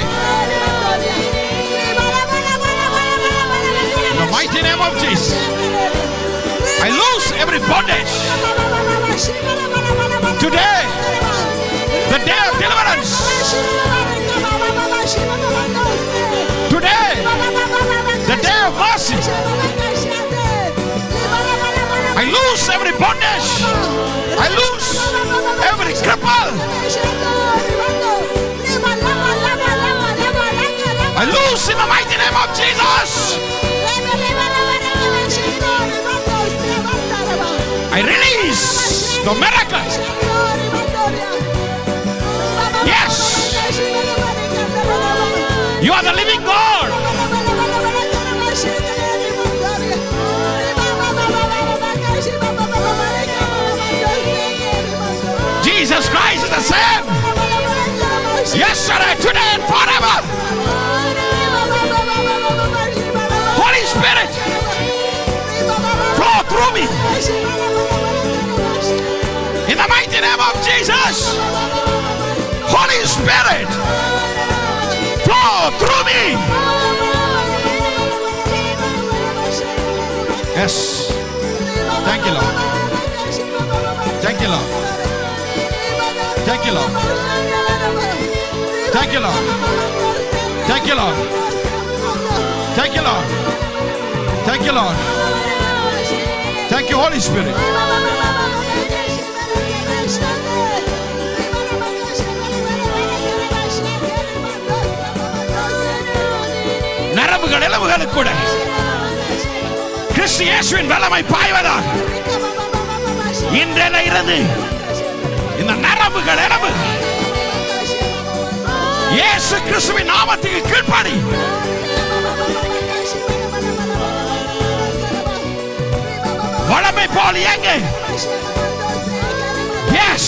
In the mighty name of Jesus, I lose every bondage. Today, the day of deliverance. Today, the day of mercy. I lose every bondage. I lose every cripple. I lose in the mighty name of Jesus. I release the miracle. Yes. You are the living God. Jesus Christ is the same. Yesterday, today, and forever. Holy Spirit, flow through me. In the mighty name of Jesus, Holy Spirit, flow through me. Yes. Thank you, Lord. Thank you, Lord. Thank you, Lord. Thank you, Lord. Thank you, Lord. Thank you, Lord. Thank you, Lord. Thank you, Holy Spirit. நரம்புகள் எலும்புகளுக்கு கூட கிறிஸ்து இயேசுவின் வல்லமை பாய்வதாக இன்றையில இருந்து இந்த நரம்புகள் எலும்பு இயேசு கிறிஸ்துவின் நாமத்துக்கு கீழ்ப்படி வல்லமை போல் இயங்க. Yes,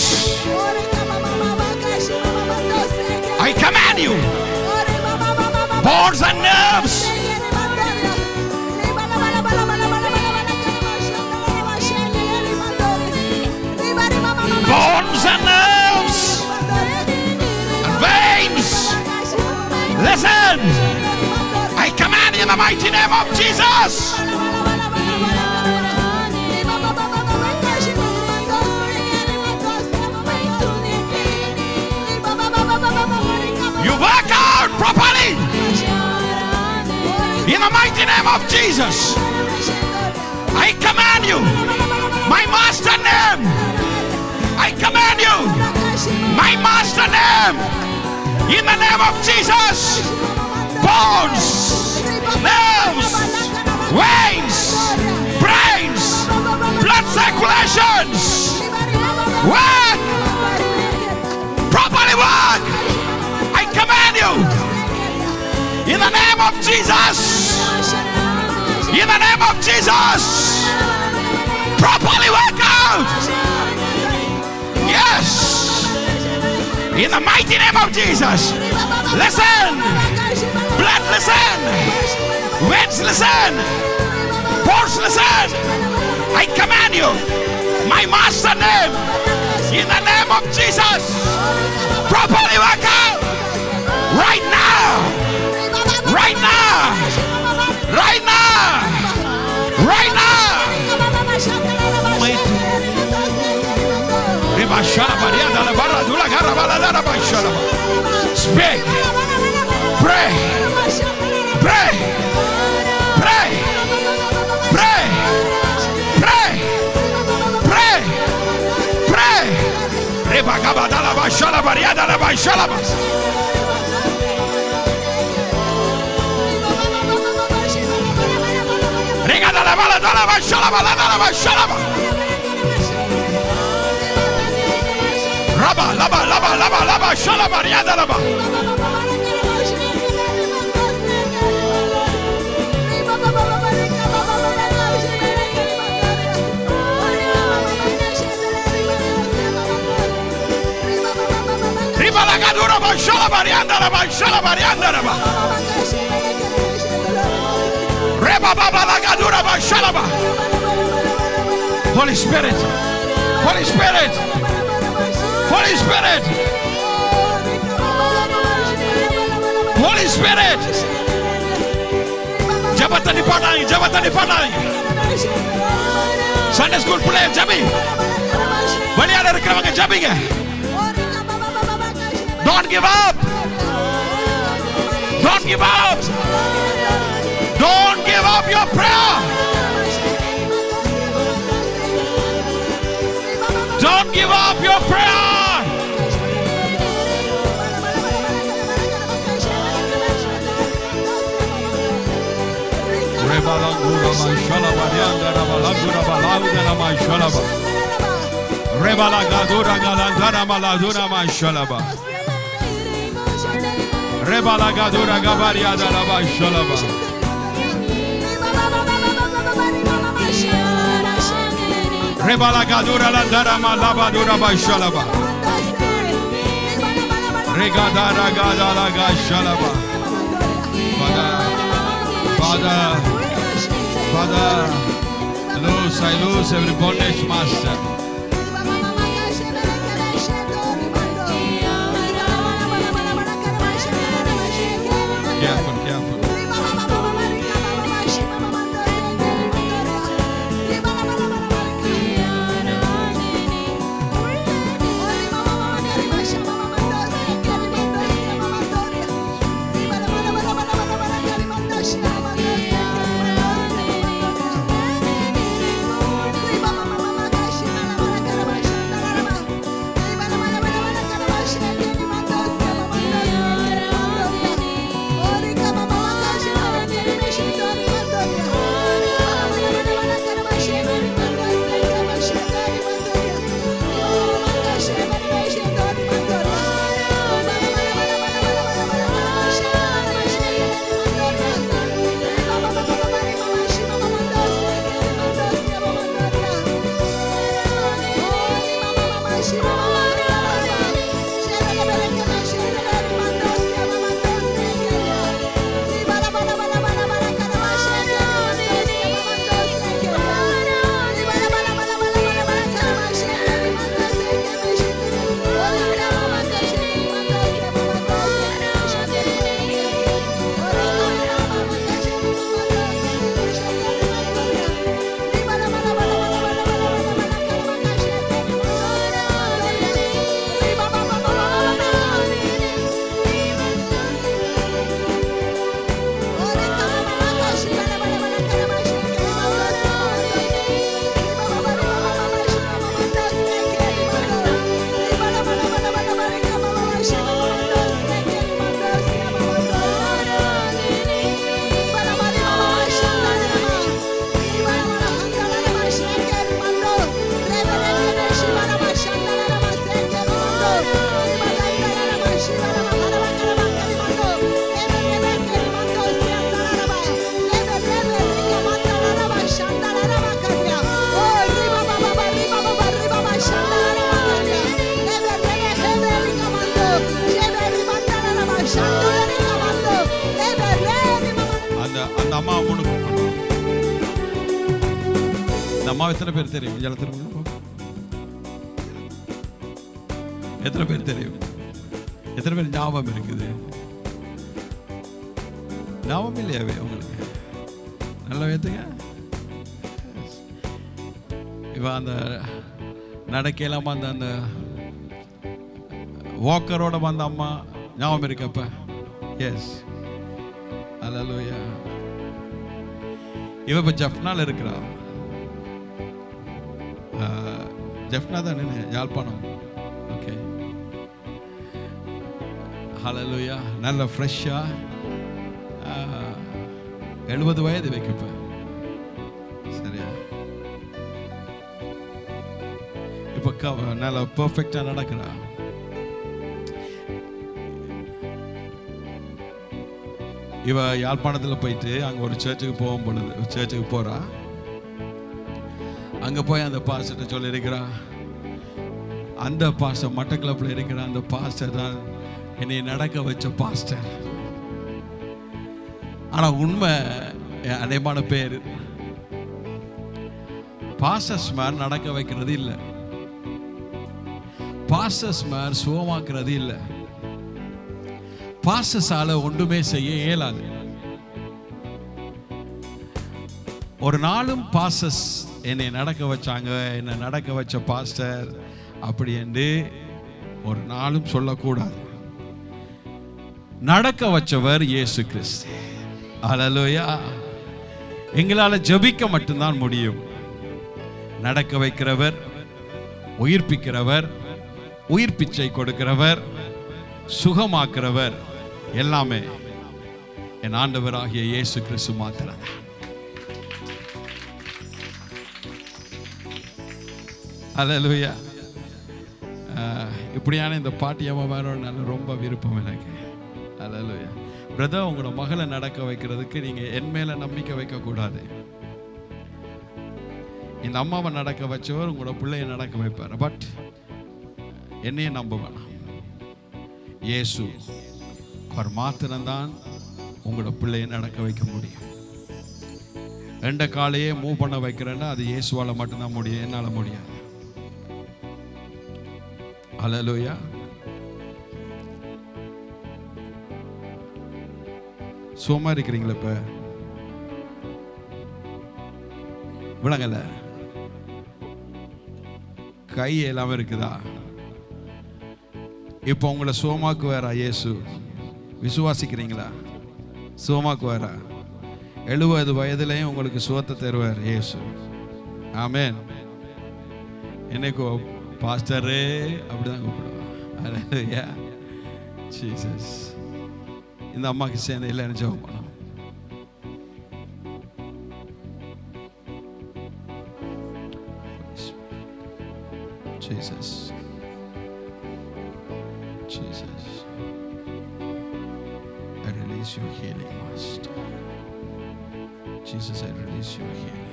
I command you, bones and nerves, bones and nerves and veins, listen. I command you in the mighty name of Jesus. You work out properly in the mighty name of Jesus. I command you, my master name. I command you, my master name, in the name of Jesus. Bones, nerves, veins, brains, blood circulations, work, properly work. I command you, in the name of Jesus. In the name of Jesus, properly work out. Yes, in the mighty name of Jesus. Listen, blood listen, veins listen, bones listen. I command you, my master name, in the name of Jesus, properly work out. Right now, right now, right now, right now. Reba shala baria dala barra dula Speak. Pray. Pray. Pray. Pray. Pray. Pray. Pray. Rebagabadala bashala bariada la bashala bas. Regada la bala dala bashala bala dala bashala bas. Raba laba laba laba laba shala bariada laba. Riba la gadura bashala barianda laba shala barianda laba. Reba baba la gadura bashala ba. Holy Spirit. Holy Spirit. Holy Spirit. Holy Spirit. Jabatan di padang, jabatan di padang. Sunday school play jabi. Bani ada rekam ke jabi ke? Don't give up. Don't give up. Don't give up your prayer. Don't give up your prayer. Rebalagura mashala barianda rabalagura balauda na mashala ba. Rebalagadura galantara maladura mashala ba. Rebalagadura gabariada la mashala ba. Rebalagadura landara malabadura mashala ba. Regadara gadala gashala ba. Father, I lose every bondage, Master. Careful. அம்மாவை எத்தனை பேர் தெரியும்? எத்தனை பேர் தெரியும்? எத்தனை பேர் ஞாபகம் இருக்குது? ஞாபகம் இல்லையாவே உங்களுக்கு? நல்லா ஏத்துங்க. இவ அந்த நடக்கலாம அந்த வாக்கரோட வந்த அம்மா ஞாபகம் இருக்கப்ப? எஸ். அல்லேலூயா. இவ இப்ப ஜப்னால இருக்கிறா. ஜப்னா தான் யாழ்ப்பாணம். ஓகே. ஹல்லேலூயா. நல்ல ஃப்ரெஷ்ஷா 70 வயது வைக்கப்ப. சரியா? இப்ப நல்ல பெர்ஃபெக்டா நடக்கிறா. இவ யாழ்ப்பாணத்தில் போயிட்டு அங்கே ஒரு சர்ச்சுக்கு போகும் பொழுது, சர்ச்சுக்கு போறா. அங்கே போய் அந்த பாஸ்டர்கிட்ட சொல்லியிருக்கிறா, அந்த பாஸ்டர் மட்டக்களப்பில் இருக்கிற அந்த பாஸ்டர் தான் என்னை நடக்க வச்ச பாஸ்டர். ஆனால் உண்மை அநேகமான பேர் பாஸ்டர்ஸ் மேன் நடக்க வைக்கிறது இல்லை, பாஸ்டர்ஸ் மேன் சுகமாக்குறது இல்லை, பாஸ்டர்ஸால ஒன்றுமே செய்ய இயலாது. ஒரு நாளும் பாஸ்டர்ஸ் என்னை நடக்க வச்சாங்க, என்னை நடக்க வச்ச பாஸ்டர் அப்படி என்று ஒரு நாளும் சொல்லக்கூடாது. நடக்க வச்சவர் இயேசு கிறிஸ்து. அல்லேலூயா. எங்களால் ஜெபிக்க மட்டும்தான் முடியும். நடக்க வைக்கிறவர், உயிர்ப்பிக்கிறவர், உயிர் பிச்சை கொடுக்கிறவர், சுகமாக்குறவர் எல்லாமே என் ஆண்டவராகிய இயேசு கிறிஸ்து மாத்திரம். அல்லேலூயா. இப்படியான இந்த பாட்டியம்மா வேற நல்ல ரொம்ப விருப்பம் எனக்கு. அல்லேலூயா. பிரதர், உங்களோட மகளை நடக்க வைக்கிறதுக்கு நீங்க என் மேல நம்பிக்கை வைக்க கூடாது. இந்த அம்மாவை நடக்க வச்சவர் உங்களோட பிள்ளையை நடக்க வைப்பார். பட் என்னையே நம்ப வேணாம். இயேசு அவர் மாத்திரம்தான் உங்களோட பிள்ளையை நடக்க வைக்க முடியும். ரெண்ட காலையே மூவ் பண்ண வைக்கிறேன்னா அது இயேசுவால மட்டும்தான் முடியும், என்னால முடியாது. அல்லேலூயா. சும்மா இருக்கிறீங்களா? இப்ப விளங்கல, கை எல்லாமே இருக்குதா? இப்போ உங்களை சுகமாக்குவாரா இயேசு? விசுவாசிக்கிறீங்களா? சுகமாக்குவாரா? 70 வயதுலையும் உங்களுக்கு சுகத்தை தருவார் இயேசு. ஆமென். என்னைக்கோ பாஸ்டரே அப்படிதான் கூப்பிடுவார். அல்லேலூயா. ஜீசஸ். இந்த அம்மாக்கு சேர்ந்து இல்லைன்னு ஜெபம் பண்ணோம். Jesus. Jesus, I release your healing, Master. Jesus, I release your healing.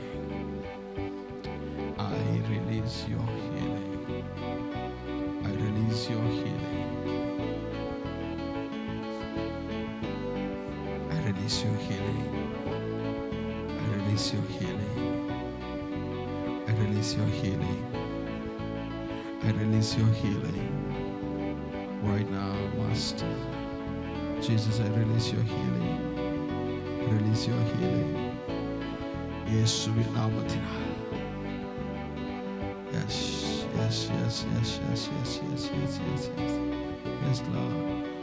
I release your healing. I release your healing. I release your healing. I release your healing. I release your healing. I release your healing. Right now, Master. Jesus, I release your healing. I release your healing. Yeshuviன் நாமத்தினால். Yes, yes, yes, yes, yes, yes, yes, yes, yes, yes. Yes, Lord.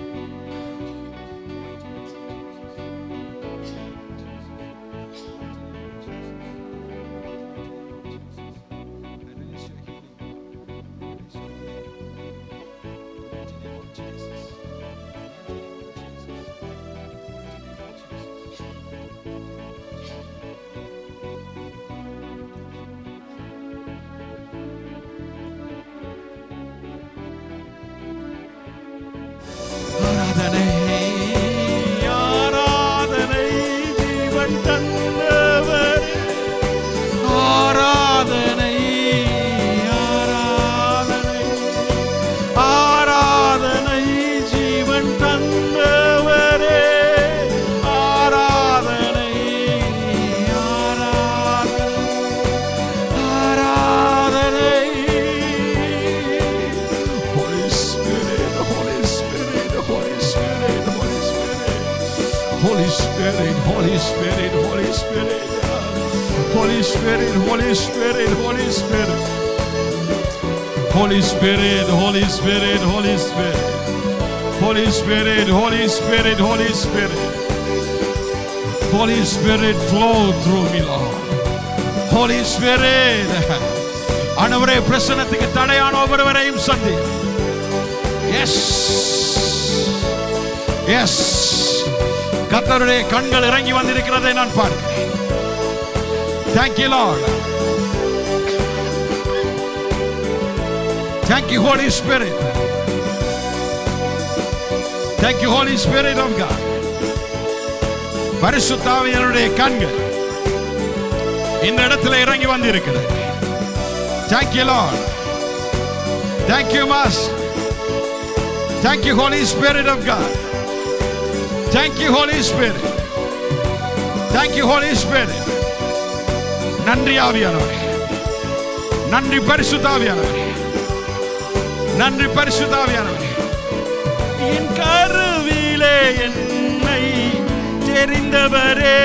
Holy Spirit, Holy Spirit, Holy Spirit, Holy Spirit, Holy Spirit, Holy Spirit. Holy Spirit, Holy Spirit, Holy Spirit, Holy Spirit, Holy Spirit, Holy Spirit, Holy Spirit, flow through me, Lord. Holy Spirit, ஆண்டவரே பிரசன்னத்துக்கு தடையான ஒவ்வொருவரையும் சந்தி. Yes, yes, கர்த்தருடைய கண்கள் இறங்கி வந்திருக்கிறதை நான் பார்க்கிறேன். Thank you, Lord. Thank you, Holy Spirit. Thank you, Holy Spirit of God. பரிசுத்த ஆவியானவருடைய கண்கள் இந்த இடத்துல இறங்கி வந்திருக்கிறது. Thank you, Lord. Thank you, Master. Thank you, Holy Spirit of God. Thank you, Holy Spirit. Thank you, Holy Spirit. நன்றி ஆவியானவரே, நன்றி பரிசுத்த ஆவியானவரே, நன்றி பரிசுத்த ஆவியானவரே. என் கருவிலே என்னை தெரிந்தவரே,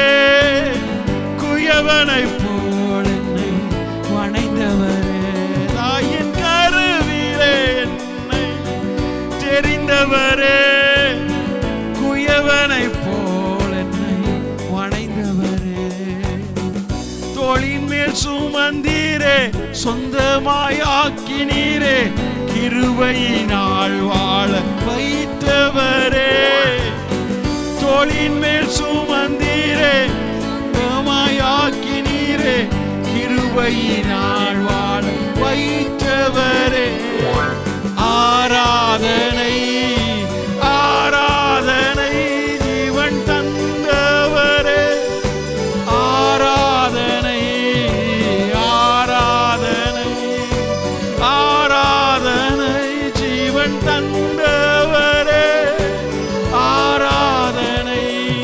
குயவனை போல் என்னை வணைந்தவரே. என் கருவிலே என்னை தெரிந்தவரே, குயவனை போல் என்னை வணைந்தவரே. தோளின் மேல் சுமந்தீரே, சொந்தமாய் ஆக்கினீரே, கிருபையினால் வாழ வைத்தவரே. தோளின் மேல் சுமந்தீரே, சொந்தமாய் ஆக்கினீரே, கிருபையினால் வாழ வைத்தவரே. ஆராதனை ஆராதனை ஜீவன் தந்தவரே. ஆராதனை ஆராதனை ஆராதனை ஜீவன் தந்தவரே. ஆராதனை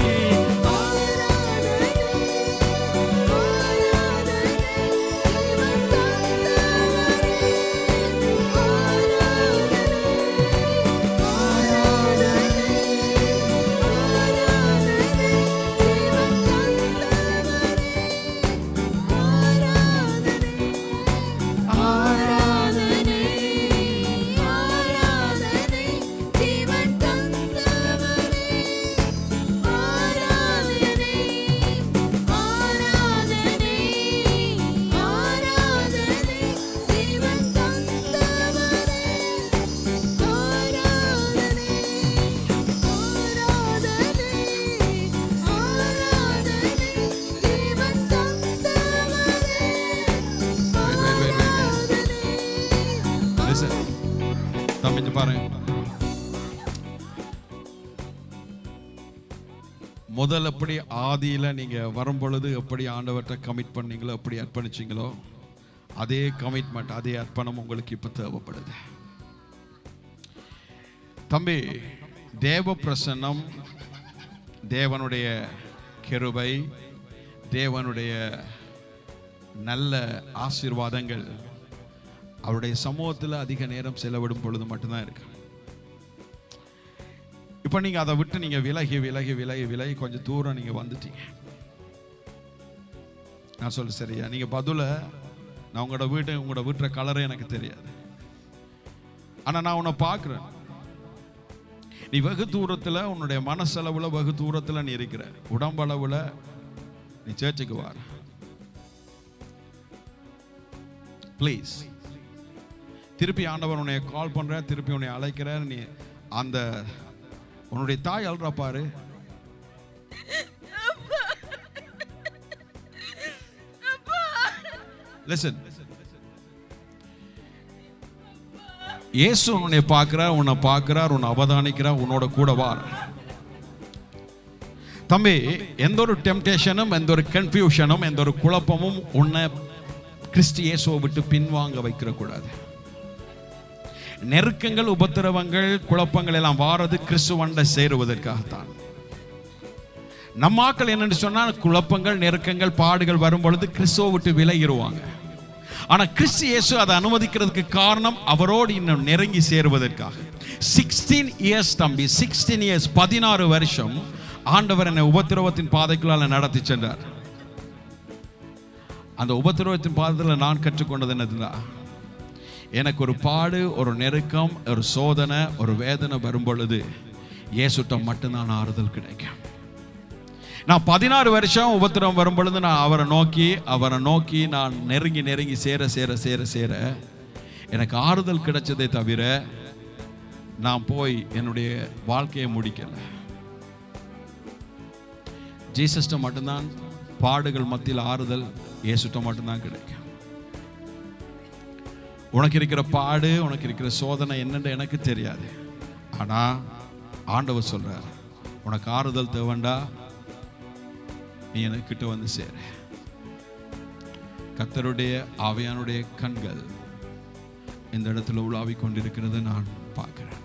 தமிழ் பாருங்க. முதல் எப்படி ஆதியில நீங்க வரும் பொழுது எப்படி ஆண்டவர்கிட்ட கமிட் பண்ணீங்களோ, எப்படி அர்ப்பணிச்சீங்களோ, அதே கமிட்மெண்ட், அதே அர்ப்பணம் உங்களுக்கு இப்ப தேவைப்படுது. தம்பி, தேவ பிரசன்னம், தேவனுடைய கிருபை, தேவனுடைய நல்ல ஆசீர்வாதங்கள் அவருடைய சமூகத்தில் அதிக நேரம் செலவிடும் பொழுது மட்டும்தான் இருக்கு. இப்போ நீங்கள் அதை விட்டு நீங்கள் விலகி விலகி விலகி விலகி கொஞ்சம் தூரம் நீங்கள் வந்துட்டீங்க. நான் சொல்ல சரியா? நீங்கள் பதில நான் உங்களோட வீட்டுற கலரே எனக்கு தெரியாது, ஆனால் நான் உன்னை பார்க்குறேன். நீ வெகு தூரத்தில், உன்னுடைய மனசளவில் வெகு தூரத்தில் நீ இருக்கிற, உடம்பளவில் நீ சர்ச்சுக்கு வார. ப்ளீஸ், திருப்பி ஆண்டவர் உன்னை கால் பண்ற, திருப்பி உன்னை அழைக்கிறார். நீ அந்த உன்னுடைய தாய் அல்றா பாரு. லிசன், இயேசு உன்னை பார்க்கிறார், உன்னை பார்க்கிறார், உன்னை அவதானிக்கிறார், உன்னோட கூட வார. தம்பி, எந்த ஒரு டெம்டேஷனும், எந்த ஒரு கன்ஃபியூஷனும், எந்த ஒரு குழப்பமும் உன்னை கிறிஸ்து இயேசுவை விட்டு பின்வாங்க வைக்கிற கூடாது. நெருக்கங்கள், உபத்திரவங்கள், குழப்பங்கள் எல்லாம் வாரது கிறிஸ்துவண்ட சேருவதற்காகத்தான். நம்ம ஆக்கள் என்னன்னு சொன்னா, குழப்பங்கள், நெருக்கங்கள், பாடுகள் வரும் பொழுது கிறிஸ்துவை விட்டு விலகிடுவாங்க. ஆனா கிறிஸ்து இயேசு அதை அனுமதிக்கிறதுக்கு காரணம் அவரோடு இன்னும் நெருங்கி சேருவதற்காக. 16 இயர்ஸ் தம்பி, 16 இயர்ஸ், 16 வருஷம் ஆண்டவர் என்னை உபத்திரவத்தின் பாதைக்குள்ளால நடத்தி சென்றார். அந்த உபத்திரவத்தின் பாதத்தில் நான் கற்றுக்கொண்டது என்னதுன்னா, எனக்கு ஒரு பாடு, ஒரு நெருக்கம், ஒரு சோதனை, ஒரு வேதனை வரும் பொழுது இயேசுட்ட மட்டும்தான் ஆறுதல் கிடைக்கும். நான் 16 வருஷம் உபத்திரம் வரும் பொழுது நான் அவரை நோக்கி நான் நெருங்கி சேர எனக்கு ஆறுதல் கிடைச்சதே தவிர நான் போய் என்னுடைய வாழ்க்கையை முடிக்கல. ஜீசஸ்ட மட்டும்தான் பாடுகள் மத்தியில் ஆறுதல், இயேசுட்ட மட்டும்தான் கிடைக்கும். உனக்கு இருக்கிற பாடு, உனக்கு இருக்கிற சோதனை என்னன்னு எனக்கு தெரியாது. ஆனா ஆண்டவர் சொல்றார், உனக்கு ஆறுதல் தேவண்டா, நீ எனக்கு கிட்ட வந்து சேர. கர்த்தருடைய ஆவியானுடைய கண்கள் இந்த இடத்துல உலாவிக் கொண்டிருக்கிறத நான் பார்க்கிறேன்.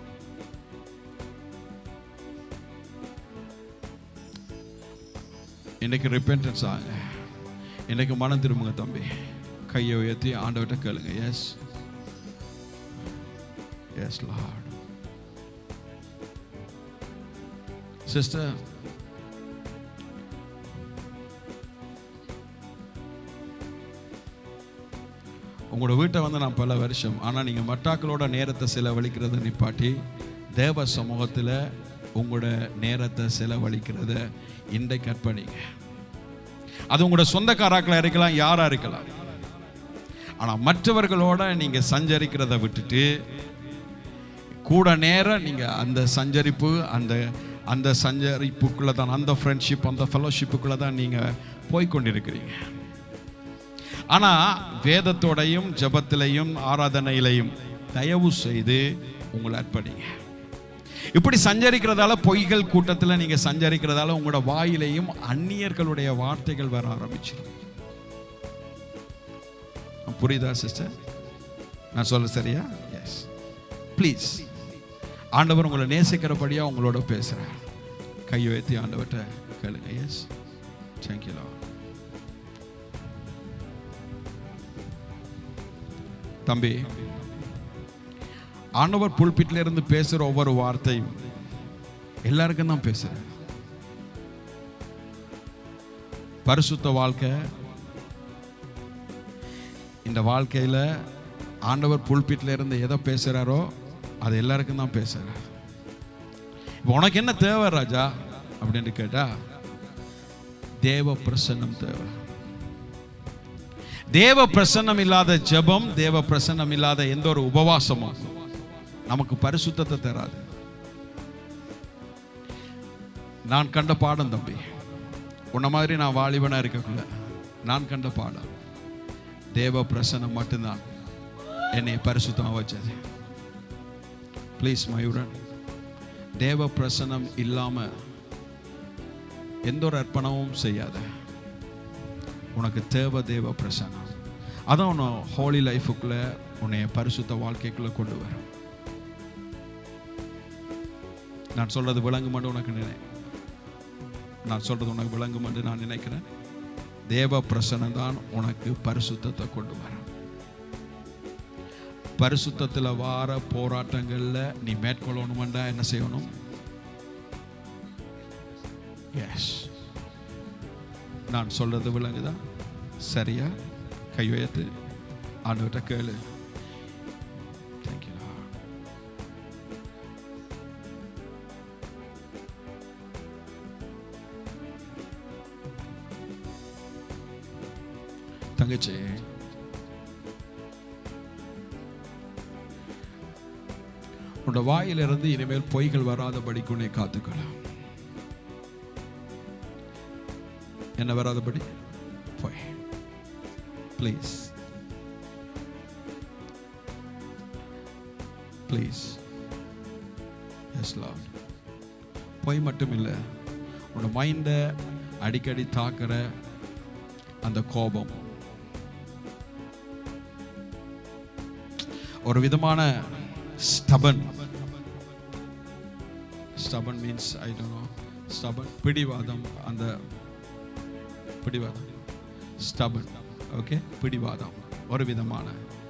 இன்னைக்கு ரிப்பெண்டன்ஸ் ஆகுங்க. இன்னைக்கு மனம் திரும்புங்க தம்பி. கையை உயர்த்தி ஆண்டவர்கிட்ட கேளுங்க. S S Lord. சிஸ்டர், உங்களோட வீட்டை வந்து நான் பல வருஷம், ஆனால் நீங்கள் மட்டாக்களோட நேரத்தை செலவழிக்கிறத நிப்பாட்டி தேவ சமூகத்தில் உங்களோட நேரத்தை செலவழிக்கிறத இன்றைக்கு கற்பனைங்க. அது உங்களோட சொந்தக்காராக்களாக இருக்கலாம், யாராக இருக்கலாம். ஆனால் மற்றவர்களோட நீங்கள் சஞ்சரிக்கிறத விட்டுட்டு கூட நேரம் நீங்கள் அந்த சஞ்சரிப்பு, அந்த சஞ்சரிப்புக்குள்ளே தான், அந்த ஃப்ரெண்ட்ஷிப், அந்த ஃபெலோஷிப்புக்குள்ளே தான் நீங்கள் போய்கொண்டிருக்கிறீங்க. ஆனால் வேதத்தோடையும் ஜபத்திலையும் ஆராதனையிலையும் தயவு செய்து உங்களை அர்ப்பணிங்க. இப்படி சஞ்சரிக்கிறதால, பொய்கள் கூட்டத்தில் நீங்கள் சஞ்சரிக்கிறதால உங்களோட வாயிலையும் அந்நியர்களுடைய வார்த்தைகள் வர ஆரம்பிச்சிடும். புரியுதா சிஸ்டர்? நான் சொல்ல சரியா? எஸ். ப்ளீஸ், ஆண்டவர் உங்களை நேசிக்கிறபடியா உங்களோட பேசுகிறேன். கையை வைத்து ஆண்டவர்கிட்ட கேளுங்க. Yes, thank you Lord. தம்பி, ஆண்டவர் புல்பிட்ல இருந்து பேசுற ஒவ்வொரு வார்த்தையும் எல்லாருக்கும் தான் பேசுறேன். பரிசுத்த வாழ்க்கை, இந்த வாழ்க்கையில ஆண்டவர் புல்பிட்ல இருந்து எதை பேசுறாரோ அது எல்லாருக்கும் தான் பேசுறார். இப்போ உனக்கு என்ன தேவை ராஜா அப்படின்னு கேட்டா, தேவ பிரசன்னம் தேவை. தேவ பிரசன்னம் இல்லாத ஜெபம், தேவ பிரசன்னம் இல்லாத எந்த ஒரு உபவாசமும் நமக்கு பரிசுத்தத்தை தராது. நான் கண்ட பாடம் தம்பி, உன்ன மாதிரி நான் வாலிபனா இருக்கக்குள்ள நான் கண்ட பாடம், தேவ பிரசன்னம் மட்டும்தான் என்னை பரிசுத்தமாக வச்சது. ப்ளீஸ் மை ஃப்ரெண்ட், தேவ பிரசன்னம் இல்லாம எந்த ஒரு அர்ப்பணமும் செய்யாத. உனக்கு தேவை தேவ பிரசன்னம். அதான் உன்னை ஹோலி லைஃபுக்குள்ள, உன்னை பரிசுத்த வாழ்க்கைக்குள்ள கொண்டு வரும். நான் சொல்றது விளங்குமென்று உனக்கு நான் சொல்றது உனக்கு விளங்குமென்று நான் நினைக்கிறேன். தேவ பிரசன்னம் தான் உனக்கு பரிசுத்தத்தை கொண்டு வரும். பரிசுத்தத்தில் வார போராட்டங்கள்ல நீ மேற்கொள்ளணுமெண்டா என்ன செய்யணும்? எஸ், நான் சொல்றது விளங்குதா? சரியா? கையெழுத்து ஆண்டவர்கிட்ட கேளு. தங்கச்சி, உன்னோட வாயிலிருந்து இனிமேல் பொய்கள் வராதபடிக்கு உன்னை காத்துக்கலாம். என்ன வராதபடி? பொய். Please please. Yes Lord. பொய் மட்டும் இல்லை, உன்னோட மைண்டை அடிக்கடி தாக்குற அந்த கோபம், ஒரு விதமான stubborn means I don't know, stubborn, பிடிவாதம், அந்த பிடிவாதம், stubborn, ஓகே, பிடிவாதம், ஒரு விதமான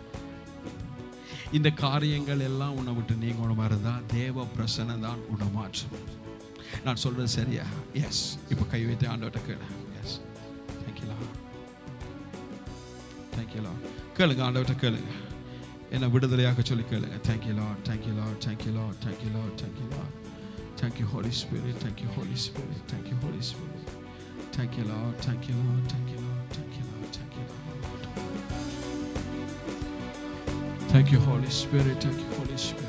இந்த காரியங்கள் எல்லாம் உன்னை விட்டு நீங்க இருந்தா தேவ பிரசன்னம் தான் உன்னை மாற்றும். நான் சொல்றது சரியா? எஸ். இப்போ கை வைத்து ஆண்டவர்கிட்ட கேளு. Yes, thank you Lord, thank you Lord. கேளுங்க, ஆண்டவர்கிட்ட கேளுங்க. என்னை விடுதலையாக சொல்லி கேளுங்க. Thank you Lord, thank you Lord, thank you Lord, thank you Lord, thank you Lord, thank you Holy Spirit, thank you Holy Spirit, thank you Holy Spirit, thank you Lord, thank you Lord, thank you Lord, thank you Lord, thank you Lord, thank you Holy Spirit, thank you Holy Spirit.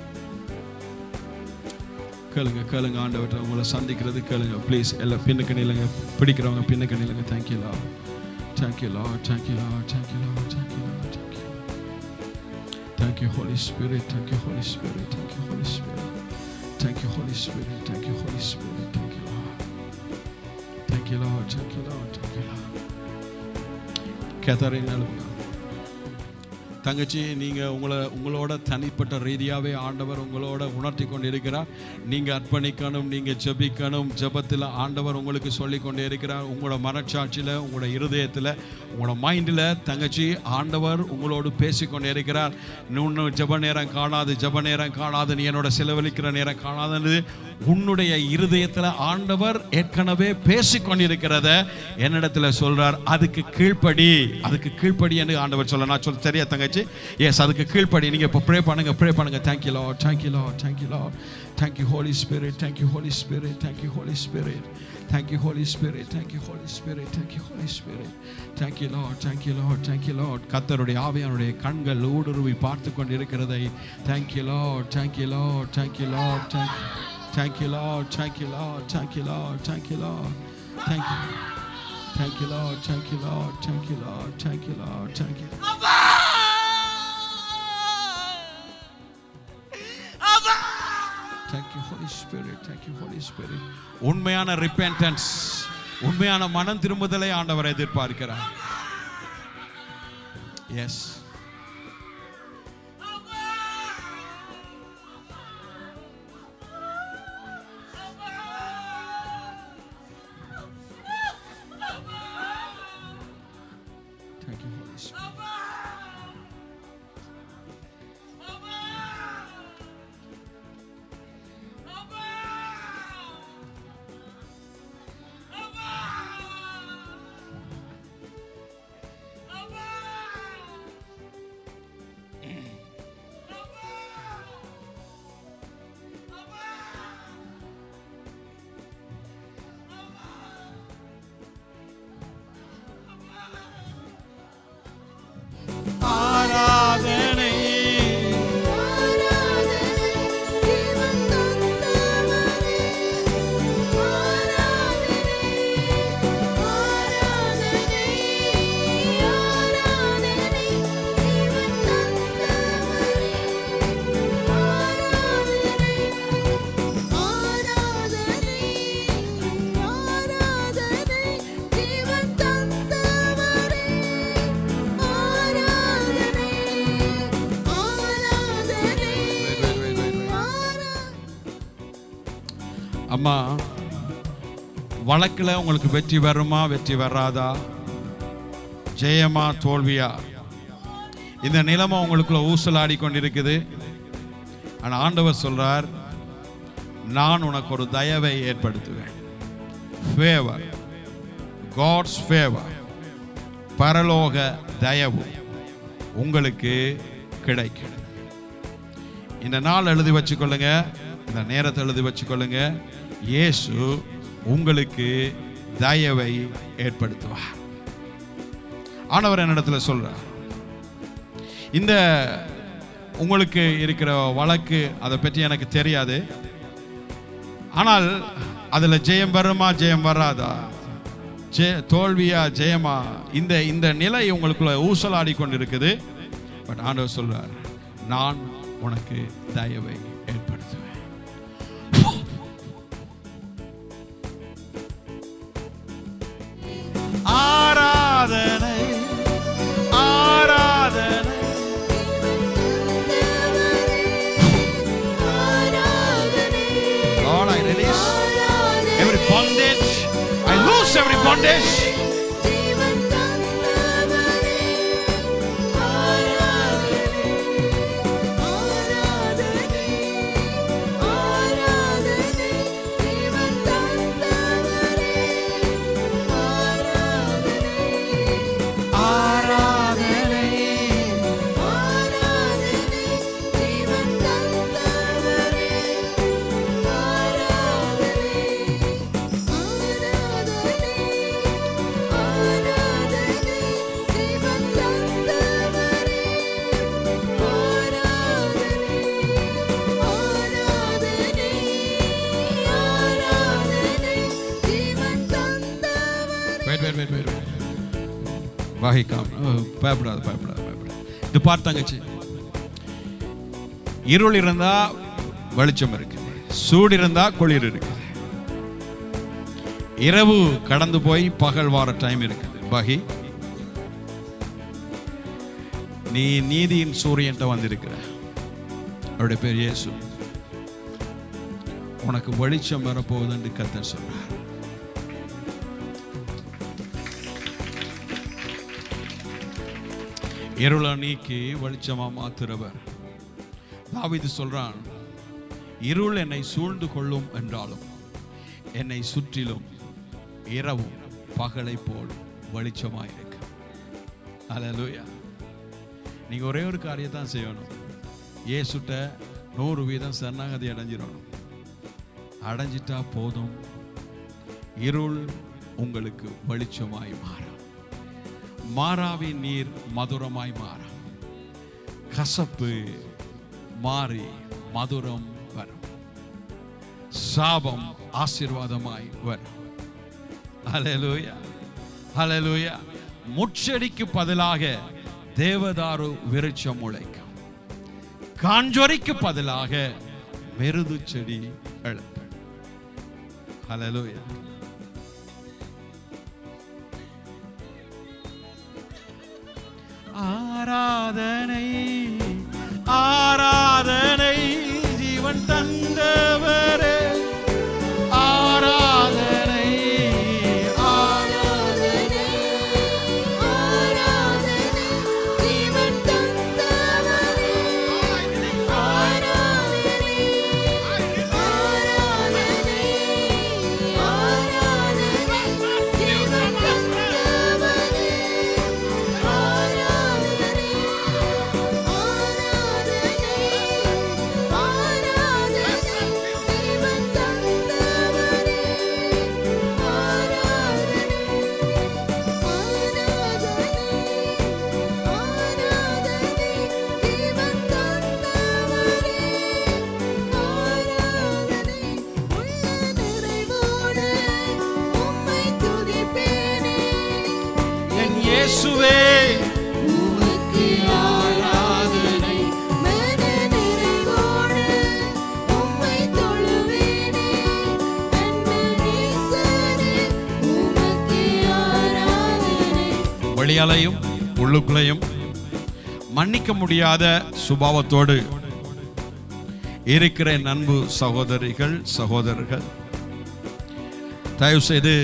கேளுங்க கேளுங்க, ஆண்டவர்கிட்ட உங்களை சந்திக்கிறது கேளுங்க please. எல்லாம் பின்னுக்கு நில்லுங்க, பிடிக்கிறவங்க பின்னுக்கு நில்லுங்க. Thank you Lord, thank you Lord, thank you Lord, thank you Lord, thank you Lord, thank you. Thank you Holy Spirit, thank you Holy Spirit, thank you Holy Spirit, thank you Holy Spirit, thank you Holy Spirit, thank you Lord, thank you Lord, thank you Lord, thank you Lord. Catherine எழுப்புங்க. தங்கச்சி, நீங்கள் உங்களோட தனிப்பட்ட ரீதியாகவே ஆண்டவர் உங்களோட உணர்த்தி கொண்டு இருக்கிறார். நீங்கள் அர்ப்பணிக்கணும், நீங்கள் ஜெபிக்கணும். ஜெபத்தில் ஆண்டவர் உங்களுக்கு சொல்லி கொண்டே இருக்கிறார். உங்களோட மனச்சாட்சியில், உங்களோட இருதயத்தில், உங்களோட மைண்டில் தங்கச்சி ஆண்டவர் உங்களோடு பேசிக்கொண்டே இருக்கிறார். இன்னும் ஜெப நேரம் காணாது, ஜெப நேரம் காணாது, நீ என்னோட செலவழிக்கிற நேரம் காணாதுன்னு உன்னுடைய இருதயத்தில் ஆண்டவர் ஏற்கனவே பேசிக்கொண்டிருக்கிறத என்னிடத்தில் சொல்றார். அதுக்கு கீழ்ப்படி, அதுக்கு கீழ்ப்படி என்று ஆண்டவர் சொல்ல. நான் சொல்ல சரியா தங்கச்சி? எஸ், அதுக்கு கீழ்ப்படி. நீங்க இப்போ ப்ரே பண்ணுங்க, ப்ரே பண்ணுங்க. Thank you Lord, thank you Lord, thank you Lord, thank you Holy Spirit, thank you Holy Spirit, thank you Holy Spirit, thank you Holy Spirit, thank you Holy Spirit, thank you Holy Spirit, thank you Lord, thank you Lord, thank you Lord. கர்த்தருடைய ஆவியானுடைய கண்கள் ஊடுருவி பார்த்து கொண்டிருக்கிறதை thank you Lord, thank you Lord, thank you Lord, thank you. Thank you Lord, thank you Lord, thank you Lord, thank you Lord, thank you, thank you Lord, thank you Lord, thank you Lord, thank you Lord, thank you. Thank you Holy Spirit, thank you Holy Spirit. உண்மையான repentance, உண்மையான மனம் திரும்புதலை ஆண்டவர் எதிர்பார்க்கிறார். Yes. அம்மா, வழக்கில் உங்களுக்கு வெற்றி வருமா, வெற்றி வராதா, ஜெயமா தோல்வியா, இந்த நிலைமை உங்களுக்குள்ள ஊசலாடி கொண்டிருக்குது. ஆனால் ஆண்டவர் சொல்றார், நான் உனக்கு ஒரு தயவை ஏற்படுத்துவேன். ஃபேவர், காட்ஸ் ஃபேவர், பரலோக தயவு உங்களுக்கு கிடைக்கும். இந்த நாள் எழுதி வச்சுக்கொள்ளுங்க, இந்த நேரத்தை எழுதி வச்சுக்கொள்ளுங்க. இயேசு உங்களுக்கு தயவை ஏற்படுத்துவார். ஆண்டவர் என்னிடத்துல சொல்றார், இந்த உங்களுக்கு இருக்கிற வழக்கு அதை பற்றி எனக்கு தெரியாது, ஆனால் அதுல ஜெயம் வருமா, ஜெயம் வராதா, தோல்வியா ஜெயமா, இந்த நிலை உங்களுக்குள்ள ஊசலாடி கொண்டிருக்குது. பட் ஆண்டவர் சொல்றார், நான் உனக்கு தயவை ஏற்படுத்துவேன். ஆராதனை ஆராதனை Lord, I release every bondage, I loose every bondage. வகைக்காம பயப்படாது பயப்படாது பயப்படாது. இது பார்த்தாங்கச்சு, இருள் இருந்தா வெளிச்சம் இருக்கு, சூடு இருந்தா குளிர் இருக்குது, இரவு கடந்து போய் பகல் வார டைம் இருக்குது. பகி, நீ நீதியின் சூரியன்ட்ட வந்திருக்கிற. அவருடைய பேர் இயேசு. உனக்கு வெளிச்சம் வரப்போகுதுன்னு கர்த்தர் சொல்றார். இருள நீக்கி வெளிச்சமா மாத்துறவர். தாவீது சொல்றான், இருள் என்னை சூழ்ந்து கொள்ளும் என்றாலும் என்னை சுற்றிலும் இரவும் பகலை போல் வெளிச்சமாயிருக்கு. அல்லேலூயா. நீங்க ஒரே ஒரு காரியத்தான் செய்யணும், இயேசுட்ட 100% சரணாகதி அடைஞ்சிடணும். அடைஞ்சிட்டா போதும், இருள் உங்களுக்கு வெளிச்சமாய் மாறும். மாறாவின் நீர் மதுரமாய் மாறும். கசப்பு மாறி மதுரம் வரும். சாபம் ஆசீர்வாதமாய் வரும். ஹல்லேலூயா, ஹல்லேலூயா. முட்செடிக்கு பதிலாக தேவதாரு விருட்சம் முளைக்கும். காஞ்சொரிக்கு பதிலாக மெருது செடி எழுப்பும். ஹல்லேலூயா. ஆராதனை ஆராதனை ஜீவன் தந்தவரே, ஆராதனை ஆராதனை ஆராதனை ஜீவன் தந்தவரே, ஆராதனை ஆராதனை ஆராதனை ஜீவன் தந்தவரே, ஆராதனை என் இயேசுவே உமக்கு ஆராதனை, மன நிறைவோடு உம்மை தொழுவேனே, அன்பு நேசரே, உமக்கு ஆராதனை. வெளியாலையும் உள்ளுக்குள்ளையும் மன்னிக்க முடியாத சுபாவத்தோடு இருக்கிற நண்பு சகோதரிகள் சகோதரர்கள், தயவு செய்து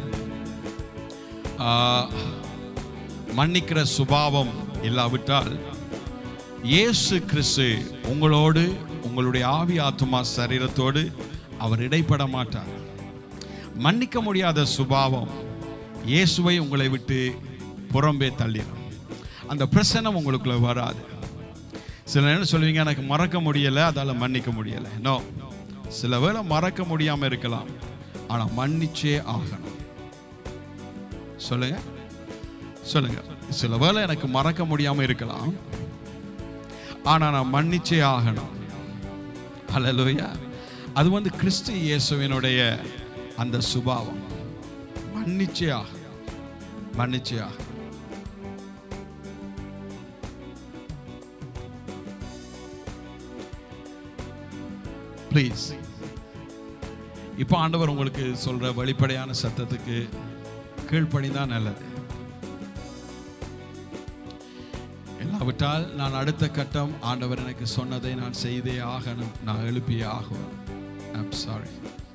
மன்னிக்கிற சுபாவம் இல்லாவிட்டால் இயேசு கிறிஸ்து உங்களோடு உங்களுடைய ஆவி ஆத்துமா சரீரத்தோடு அவர் இடைப்பட மாட்டார். மன்னிக்க முடியாத சுபாவம் இயேசுவை உங்களை விட்டு புறம்பே தள்ளிடும். அந்த பிரசன்னம் உங்களுக்குள்ள வராது. சில நேரம் சொல்லுவீங்க, எனக்கு மறக்க முடியலை, அதால் மன்னிக்க முடியலை. நோ, சில வேளை மறக்க முடியாமல் இருக்கலாம், ஆனால் மன்னிச்சே ஆகணும். சொல்லுங்க சொல்லுங்க. சில வேளை எனக்கு மறக்க முடியாமல் இருக்கலாம், ஆனால் நான் மன்னிச்சே ஆகணும். அல்லேலூயா. அது கிறிஸ்து இயேசுவினுடைய அந்த சுபாவம். மன்னிச்சே ஆகணும், மன்னிச்சே ஆகணும். ப்ளீஸ். இப்போ ஆண்டவர் உங்களுக்கு சொல்ற வெளிப்படையான சத்தத்துக்கு கீழ்ப்படிதான் நல்லது. இல்லாவிட்டால் நான் அடுத்த கட்டம் ஆண்டவர் எனக்கு சொன்னதை நான் செய்தே ஆகணும், நான் எழுப்பியே ஆகணும். I'm sorry.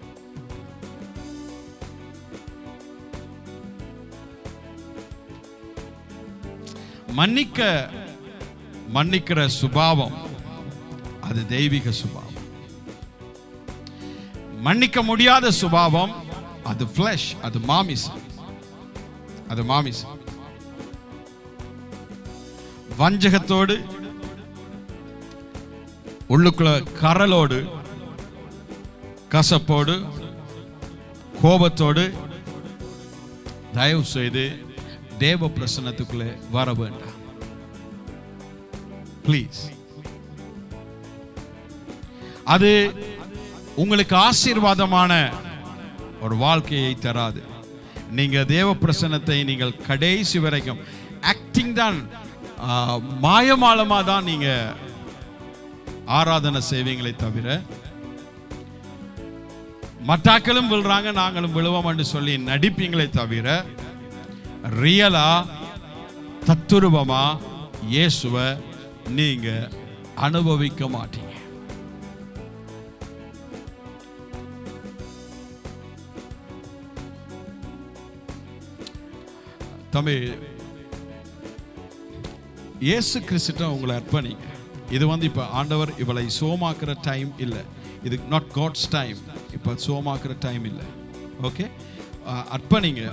மன்னிக்கிற சுபாவம் அது தெய்வீக சுபாவம். மன்னிக்க முடியாத சுபாவம் அது ஃப்ளஷ், அது மாமிசம், அது மாமிசம். வஞ்சகத்தோடு உள்ளுக்குள்ள கரலோடு கசப்போடு கோபத்தோடு தயவு செய்து தேவ பிரசன்னத்துக்குள்ளே வர வேண்டாம். ப்ளீஸ். அது உங்களுக்கு ஆசீர்வாதமான ஒரு வாழ்க்கையை தராது. நீங்க தேவ பிரசன்னத்தை நீங்கள் கடைசி வரைக்கும் ஆக்டிங் தான், மாயமாலமா தான் நீங்க ஆராதனை செய்வீங்களே தவிர, மட்டாக்களும் விழுறாங்க நாங்களும் விழுவோம் என்று சொல்லி நடிப்பீங்களே தவிர, ரியலா தத்துருவமா இயேசுவை நீங்க அனுபவிக்க மாட்டீங்க. தம்பி, இயேசு கிறிஸ்துட்ட உங்களை அர்ப்பணிங்க. இது இப்ப ஆண்டவர் இவளை சோமாக்குற டைம் இல்லை. இது நாட் காட்ஸ் டைம். இப்ப சோமாக்குற டைம் இல்லை. ஓகே, அர்ப்பணிங்க.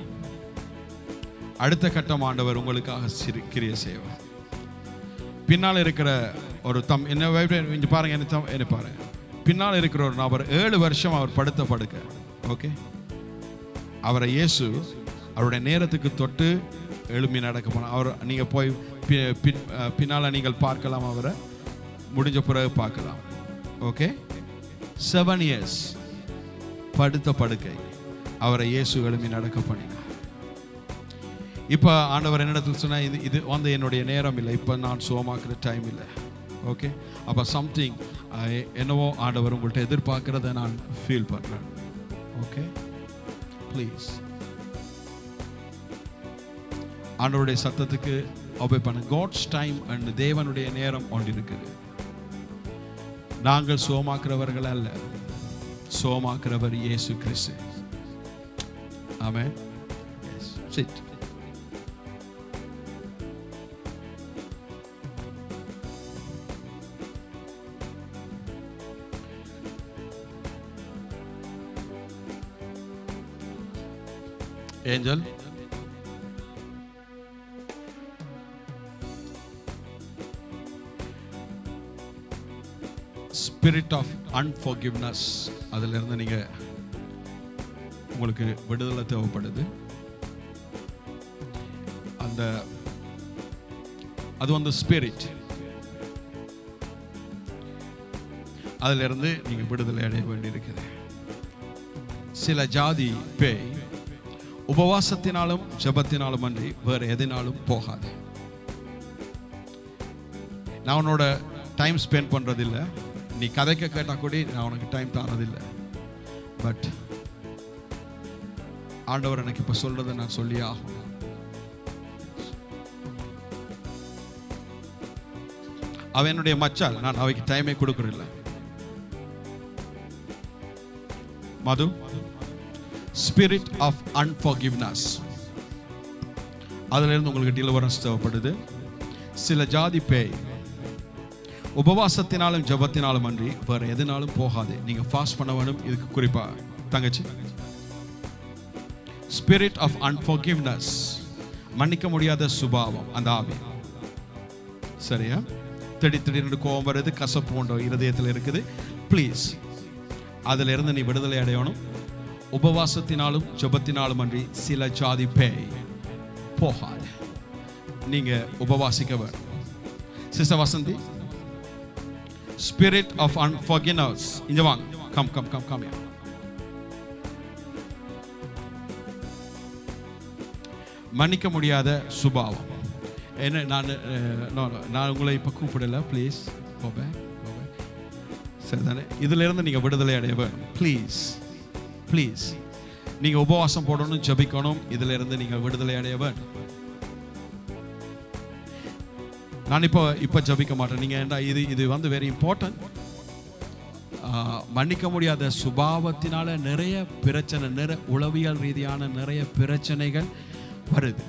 அடுத்த கட்டம் ஆண்டவர் உங்களுக்காக கிரியை செய்வார். பின்னால் இருக்கிற ஒரு என்ன பாருங்க, என்ன பாருங்க, பின்னால் இருக்கிற ஒரு நபர் 7 வருஷம் அவர் படுத்த படுக்க. ஓகே, அவரை இயேசு அவருடைய நேரத்துக்கு தொட்டு எழுப்பி நடக்க போன அவர். நீங்க போய் பின்னால நீங்கள் பார்க்கலாம், அவரை முடிஞ்ச பிறகு பார்க்கலாம். ஓகே, 7 years படுத்த படுக்கை அவரை இயேசு எழுப்பி நடக்க பண்ணினார். இப்போ ஆண்டவர் என்னிடத்தில் சொன்னா, இது என்னுடைய நேரம் இல்லை, இப்போ நான் சுகமாக்குற டைம் இல்லை. ஓகே, அப்போ சம்திங் என்னவோ ஆண்டவர் உங்கள்கிட்ட எதிர்பார்க்கிறத நான் ஃபீல் பண்ணுறேன். ஓகே, ப்ளீஸ் ஆண்டவருடைய சத்தத்துக்கு ஒபே பண்ண. காட்ஸ் டைம் அண்ட் தேவனுடைய நேரம் ஒன்று இருக்குது. நாங்கள் சுகமாக்குறவர்கள் அல்ல, சுகமாக்குறவர் இயேசு கிறிஸ்து. ஆமென். Yes, sit. Angel, spirit of unforgiveness, அதிலிருந்து நீங்க உங்களுக்கு விடுதலை தேவைப்படுது. அது ஸ்பிரிட், அதிலிருந்து நீங்க விடுதலை அடைய வேண்டியிருக்குது. சில ஜாதி பேய் உபவாசத்தினாலும் ஜபத்தினாலும் அன்றி வேறு எதினாலும் போகாது. நான் உன்னோட டைம் ஸ்பெண்ட் பண்றதில்லை, நீ கதைக்க கேட்டா கூட நான் உனக்கு டைம் தரதில்லை. பட் ஆண்டவர் எனக்கு இப்ப சொல்றதை நான் சொல்லியே ஆகணும். அவன் என்னுடைய மச்சால், நான் அவைக்கு டைமே கொடுக்கறதில்லை. மது, ஸ்பிரிட் ஆஃப் அன்ஃபர்கிவ்னஸ், அதுல இருந்து உங்களுக்கு டெலிவரன்ஸ் தேவைப்படுது. சில ஜாதி பேய் உபவாசத்தினாலும் ஜபத்தினாலும் அன்றி வேற எதனாலும் போகாது. நீங்க ஃபாஸ்ட் பண்ண வேணும். இதுக்கு குறிப்பா தங்கச்சி, ஸ்பிரிட் ஆஃப் அன்ஃபர்கிவ்னஸ், மன்னிக்க முடியாத சுபாவம், அந்த ஆவி. சரியா? திடீர்னு கோபம் வருது, கசப்பு போன்ற இருதயத்தில் இருக்குது. ப்ளீஸ் அதுல இருந்து நீ விடுதலை அடையணும். உபவாசத்தினாலும் ஜபத்தினாலும் அன்றி சில ஜாதி பேய் போகாது. நீங்க உபவாசிக்க வேணும். Sister Vasanthi, spirit of unforgiveness, இங்க வாங்க. come here. மன்னிக்க முடியாத சுபாவம் என்ன? நான் உங்களை இப்ப கூப்பிடல. Please go back. சரிதானே? இதுல இருந்து நீங்க விடுதலை அடைய வேணும். ப்ளீஸ் நீங்க உபவாசம் போடணும், ஜபிக்கணும். இதுல இருந்து நீங்க விடுதலை அடைய வேணும். நான் இப்போ ஜபிக்க மாட்டேன். நீங்க இது வெரி இம்பார்ட்டன்ட். மன்னிக்க முடியாத சுபாவத்தினால நிறைய பிரச்சனை, உளவியல் ரீதியான நிறைய பிரச்சனைகள் வருது.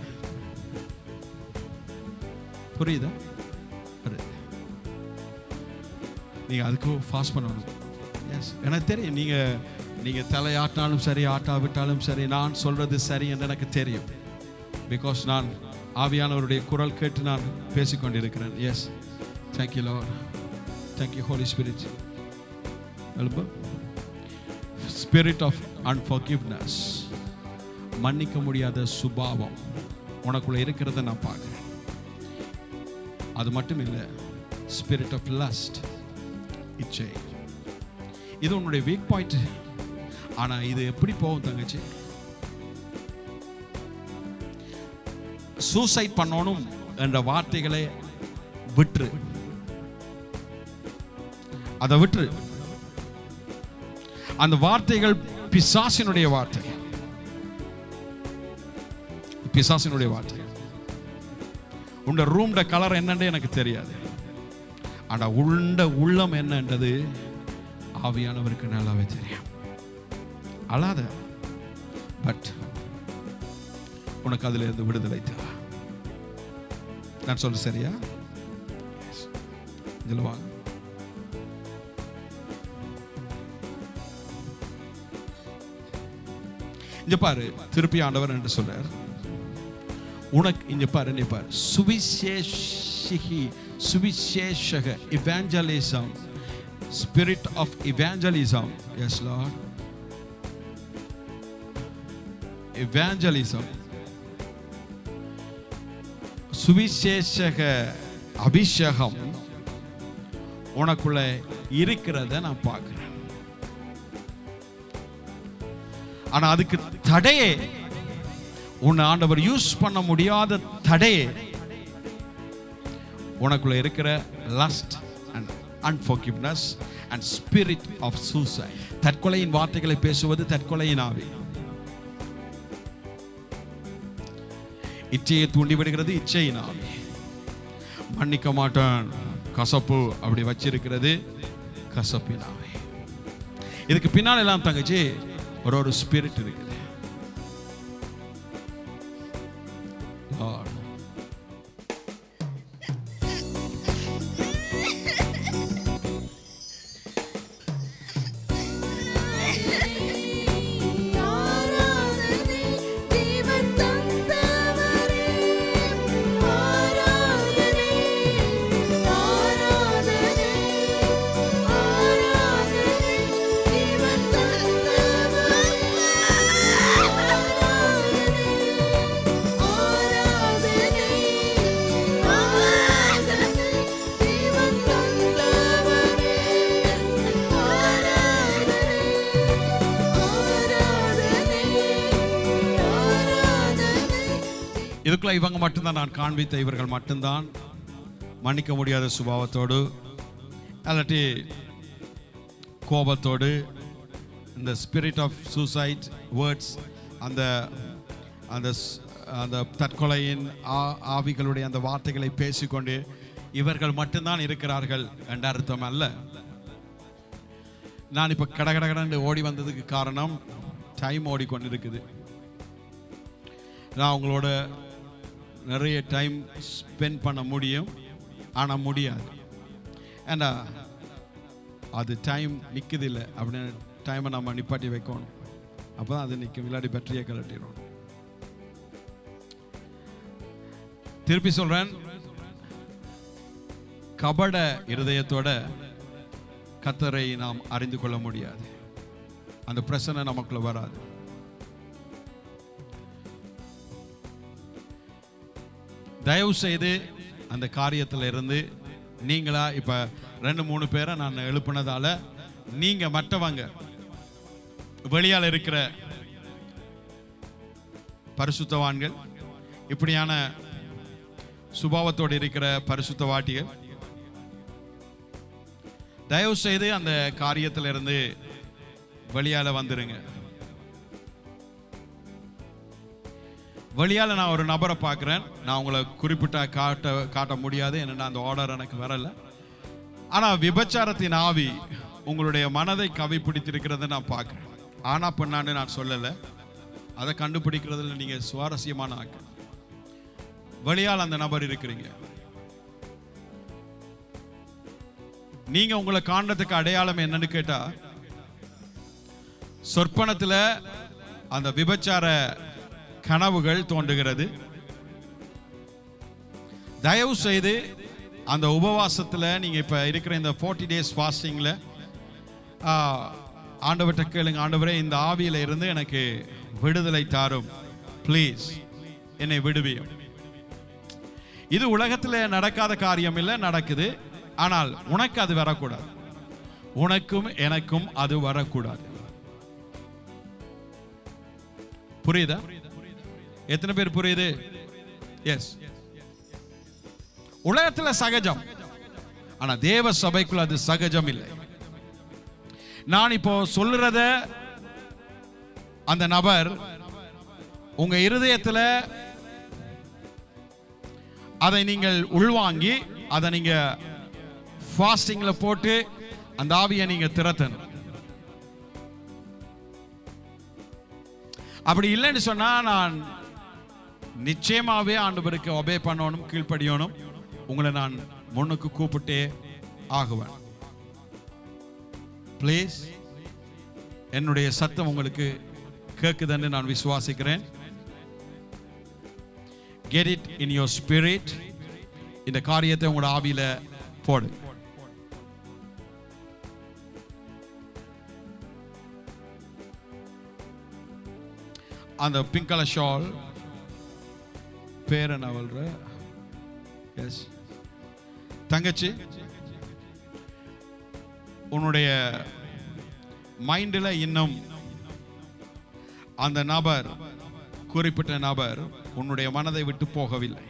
புரியுதா? வருது. நீங்க அதுக்கு ஃபாஸ்ட் பண்ணணும். எஸ், எனக்கு தெரியும். நீங்க தலையாட்டினாலும் சரி, ஆட்டாவிட்டாலும் சரி, நான் சொல்றது சரி என்று எனக்கு தெரியும். பிகாஸ் நான் ஆவியானவருடைய குரல் கேட்டு நான் பேசிக்கொண்டிருக்கிறேன். Yes, thank you Lord, thank you holy spirit. Spirit of unforgiveness, மன்னிக்க முடியாத சுபாவம் உனக்குள்ள இருக்கிறத நான் பார்க்கிறேன். அது மட்டும் இல்லை, ஸ்பிரிட் ஆஃப் லஸ்ட், இச்சை, இது உன்னுடைய வீக் பாயிண்ட். ஆனா இது எப்படி போகும் தங்கச்சி? சூசைட் பண்ணணும் என்ற வார்த்தைகளை விட்டுரு, அதை விட்டுரு. அந்த வார்த்தைகள் பிசாசினுடைய வார்த்தை, பிசாசினுடைய வார்த்தை. உண்ட ரூம்ட கலர் என்னன்னு எனக்கு தெரியாது, ஆனா உண்ட உள்ளம் என்னன்றது ஆவியானவருக்கு நல்லாவே தெரியும். அழாத, பட் உனக்கு அதுல இருந்து விடுதலை தேவை. நான் சொல்ல சரியா? இதுல வாங்க. இங்க பாரு, திருப்பி ஆண்டவர் என்று சொல்றார், உனக்கு இங்க பாரு, நீ பாரு, சுவிசேஷக evangelism, spirit of evangelism. Yes Lord, evangelism, சுவிசேஷக அபிஷேகம் உனக்குள்ள இருக்கிறத நான் பார்க்கிறேன். ஆனா அதுக்கு தடையே, உன்னை ஆண்டவர் யூஸ் பண்ண முடியாத தடையே உனக்குள்ள இருக்கிற lust and unforgiveness and spirit of suicide. தற்கொலையின் வார்த்தைகளை பேசுவது தற்கொலையின் ஆவி. இச்சையை தூண்டி விடுகிறது இச்சையின் ஆவி. மன்னிக்க மாட்டான், கசப்பு அப்படி வச்சிருக்கிறது கசப்பின் ஆவி. இதுக்கு பின்னால் எல்லாம் தங்கச்சி ஒரு ஸ்பிரிட் இருக்குது. இதுக்குள்ள இவங்க மட்டும்தான் நான் காண்பித்த, இவர்கள் மட்டும்தான் மன்னிக்க முடியாத சுபாவத்தோடு அல்லாட்டி கோபத்தோடு இந்த ஸ்பிரிட் ஆஃப் சூசைட் வேர்ட்ஸ், அந்த அந்த அந்த தற்கொலையின் ஆவிகளுடைய அந்த வார்த்தைகளை பேசிக்கொண்டு இவர்கள் மட்டும்தான் இருக்கிறார்கள் என்ற அர்த்தம் அல்ல. நான் இப்போ கடகடகடன்னு ஓடி வந்ததுக்கு காரணம் டைம் ஓடிக்கொண்டிருக்குது. நான் உங்களோட நிறைய டைம் ஸ்பெண்ட் பண்ண முடியும், ஆனால் முடியாது. ஏன்னா அது டைம் நிற்குது இல்லை அப்படின்னு டைமை நம்ம நிப்பாட்டி வைக்கணும். அப்போ தான் அது நிற்கும், இல்லாட்டி பேட்டரியை கலட்டிடும். திருப்பி சொல்றேன், கபட இருதயத்தோட கர்த்தரை நாம் அறிந்து கொள்ள முடியாது. அந்த பிரச்சனை நமக்குள்ள வராது. தயவு செய்து அந்த காரியத்தில் இருந்து நீங்களா இப்ப 2-3 பேரை நான் எழுப்பினதால நீங்க மற்றவங்க வெளியால் இருக்கிற பரிசுத்தவான்கள், இப்படியான சுபாவத்தோடு இருக்கிற பரிசுத்தவாட்டிகள், தயவு செய்து அந்த காரியத்தில் இருந்து வெளியால வந்துருங்க. வெளியால் நான் ஒரு நபரை பார்க்குறேன், நான் உங்களை குறிப்பிட்ட காட்ட முடியாது, என்னென்னா அந்த ஆர்டர் எனக்கு வரல. ஆனால் விபச்சாரத்தின் ஆவி உங்களுடைய மனதை கவி பிடித்திருக்கிறத நான் பார்க்குறேன். ஆனா பெண்ணான்னு நான் சொல்லலை, அதை கண்டுபிடிக்கிறதுல நீங்கள் சுவாரஸ்யமான ஆக்கள். வெளியால் அந்த நபர் இருக்கிறீங்க, நீங்க உங்களை காண்றதுக்கு அடையாளம் என்னன்னு கேட்டா, சொற்பனத்துல அந்த விபச்சார கனவுகள் தோன்றுகிறது. தயவு செய்து அந்த உபவாசத்துல நீங்க இப்ப இருக்கிற இந்த 40 days ஃபாஸ்டிங்ல ஆண்டவர்கிட்ட கேளுங்க, ஆண்டவரே இந்த ஆவியில இருந்து எனக்கு விடுதலை தாரும், ப்ளீஸ் என்னை விடுவியும். இது உலகத்துல நடக்காத காரியம் இல்லை, நடக்குது. ஆனால் உனக்கு அது வரக்கூடாது, உனக்கும் எனக்கும் அது வரக்கூடாது. புரியுதா? எத்தனை பேர் புரியுது? எஸ், உலகத்துல சகஜம், ஆனா தேவ சபைக்குள்ள அது சகஜம் இல்லை. நான் இப்போ சொல்றத அந்த நபர் உங்க இருதயத்துல அதை நீங்கள் உள்வாங்கி அதை நீங்க ஃபாஸ்டிங்ல போட்டு அந்த ஆவியை நீங்க திரட்டணும். அப்படி இல்லைன்னு சொன்னா நான் நிச்சயமாவே ஆண்டவருக்கு ஒபே பண்ணணும், கீழ்ப்படியணும். உங்களை நான் முன்னுக்கு கூப்பிட்டே ஆகுவேன். ப்ளீஸ், என்னுடைய சத்தம் உங்களுக்கு கேட்குதுன்னு நான் விசுவாசிக்கிறேன். Get it in your spirit. இந்த காரியத்தை உங்களோட ஆவியில போடு. அந்த பிங்க் கலர் ஷால் பேர் என்ன அவள்ற? எஸ், தங்கச்சி, உன்னுடைய மைண்டில் இன்னும் அந்த நபர், குறிப்பிட்ட நபர் உன்னுடைய மனதை விட்டு போகவில்லை.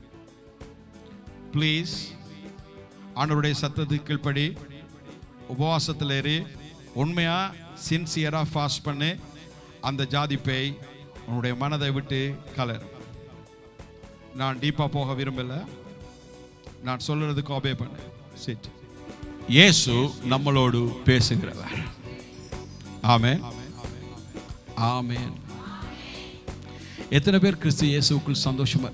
ப்ளீஸ், ஆண்டவருடைய சத்தத்துக்கு கீழ்ப்படி உபவாசத்தில் ஏறி உண்மையா சின்சியரா ஃபாஸ்ட் பண்ணி அந்த ஜாதி பேய் உன்னுடைய மனதை விட்டு கலர். நான் டீப்பா போக விரும்பல, நான் சொல்றதுக்கு ஒபே பண்ணு. சிட். இயேசு நம்மளோடு பேசுகிறவர். ஆமென், ஆமென். எத்தனை பேர் கிறிஸ்து இயேசுக்குள் சந்தோஷமா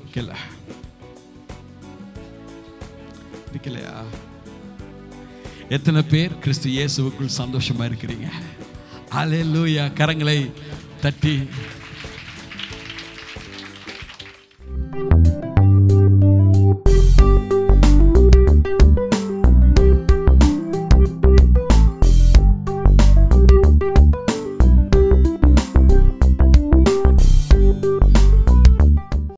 இருக்கலையா? எத்தனை பேர் கிறிஸ்து இயேசுக்குள் சந்தோஷமா இருக்கிறீங்க? அல்லேலூயா. கரங்களை தட்டி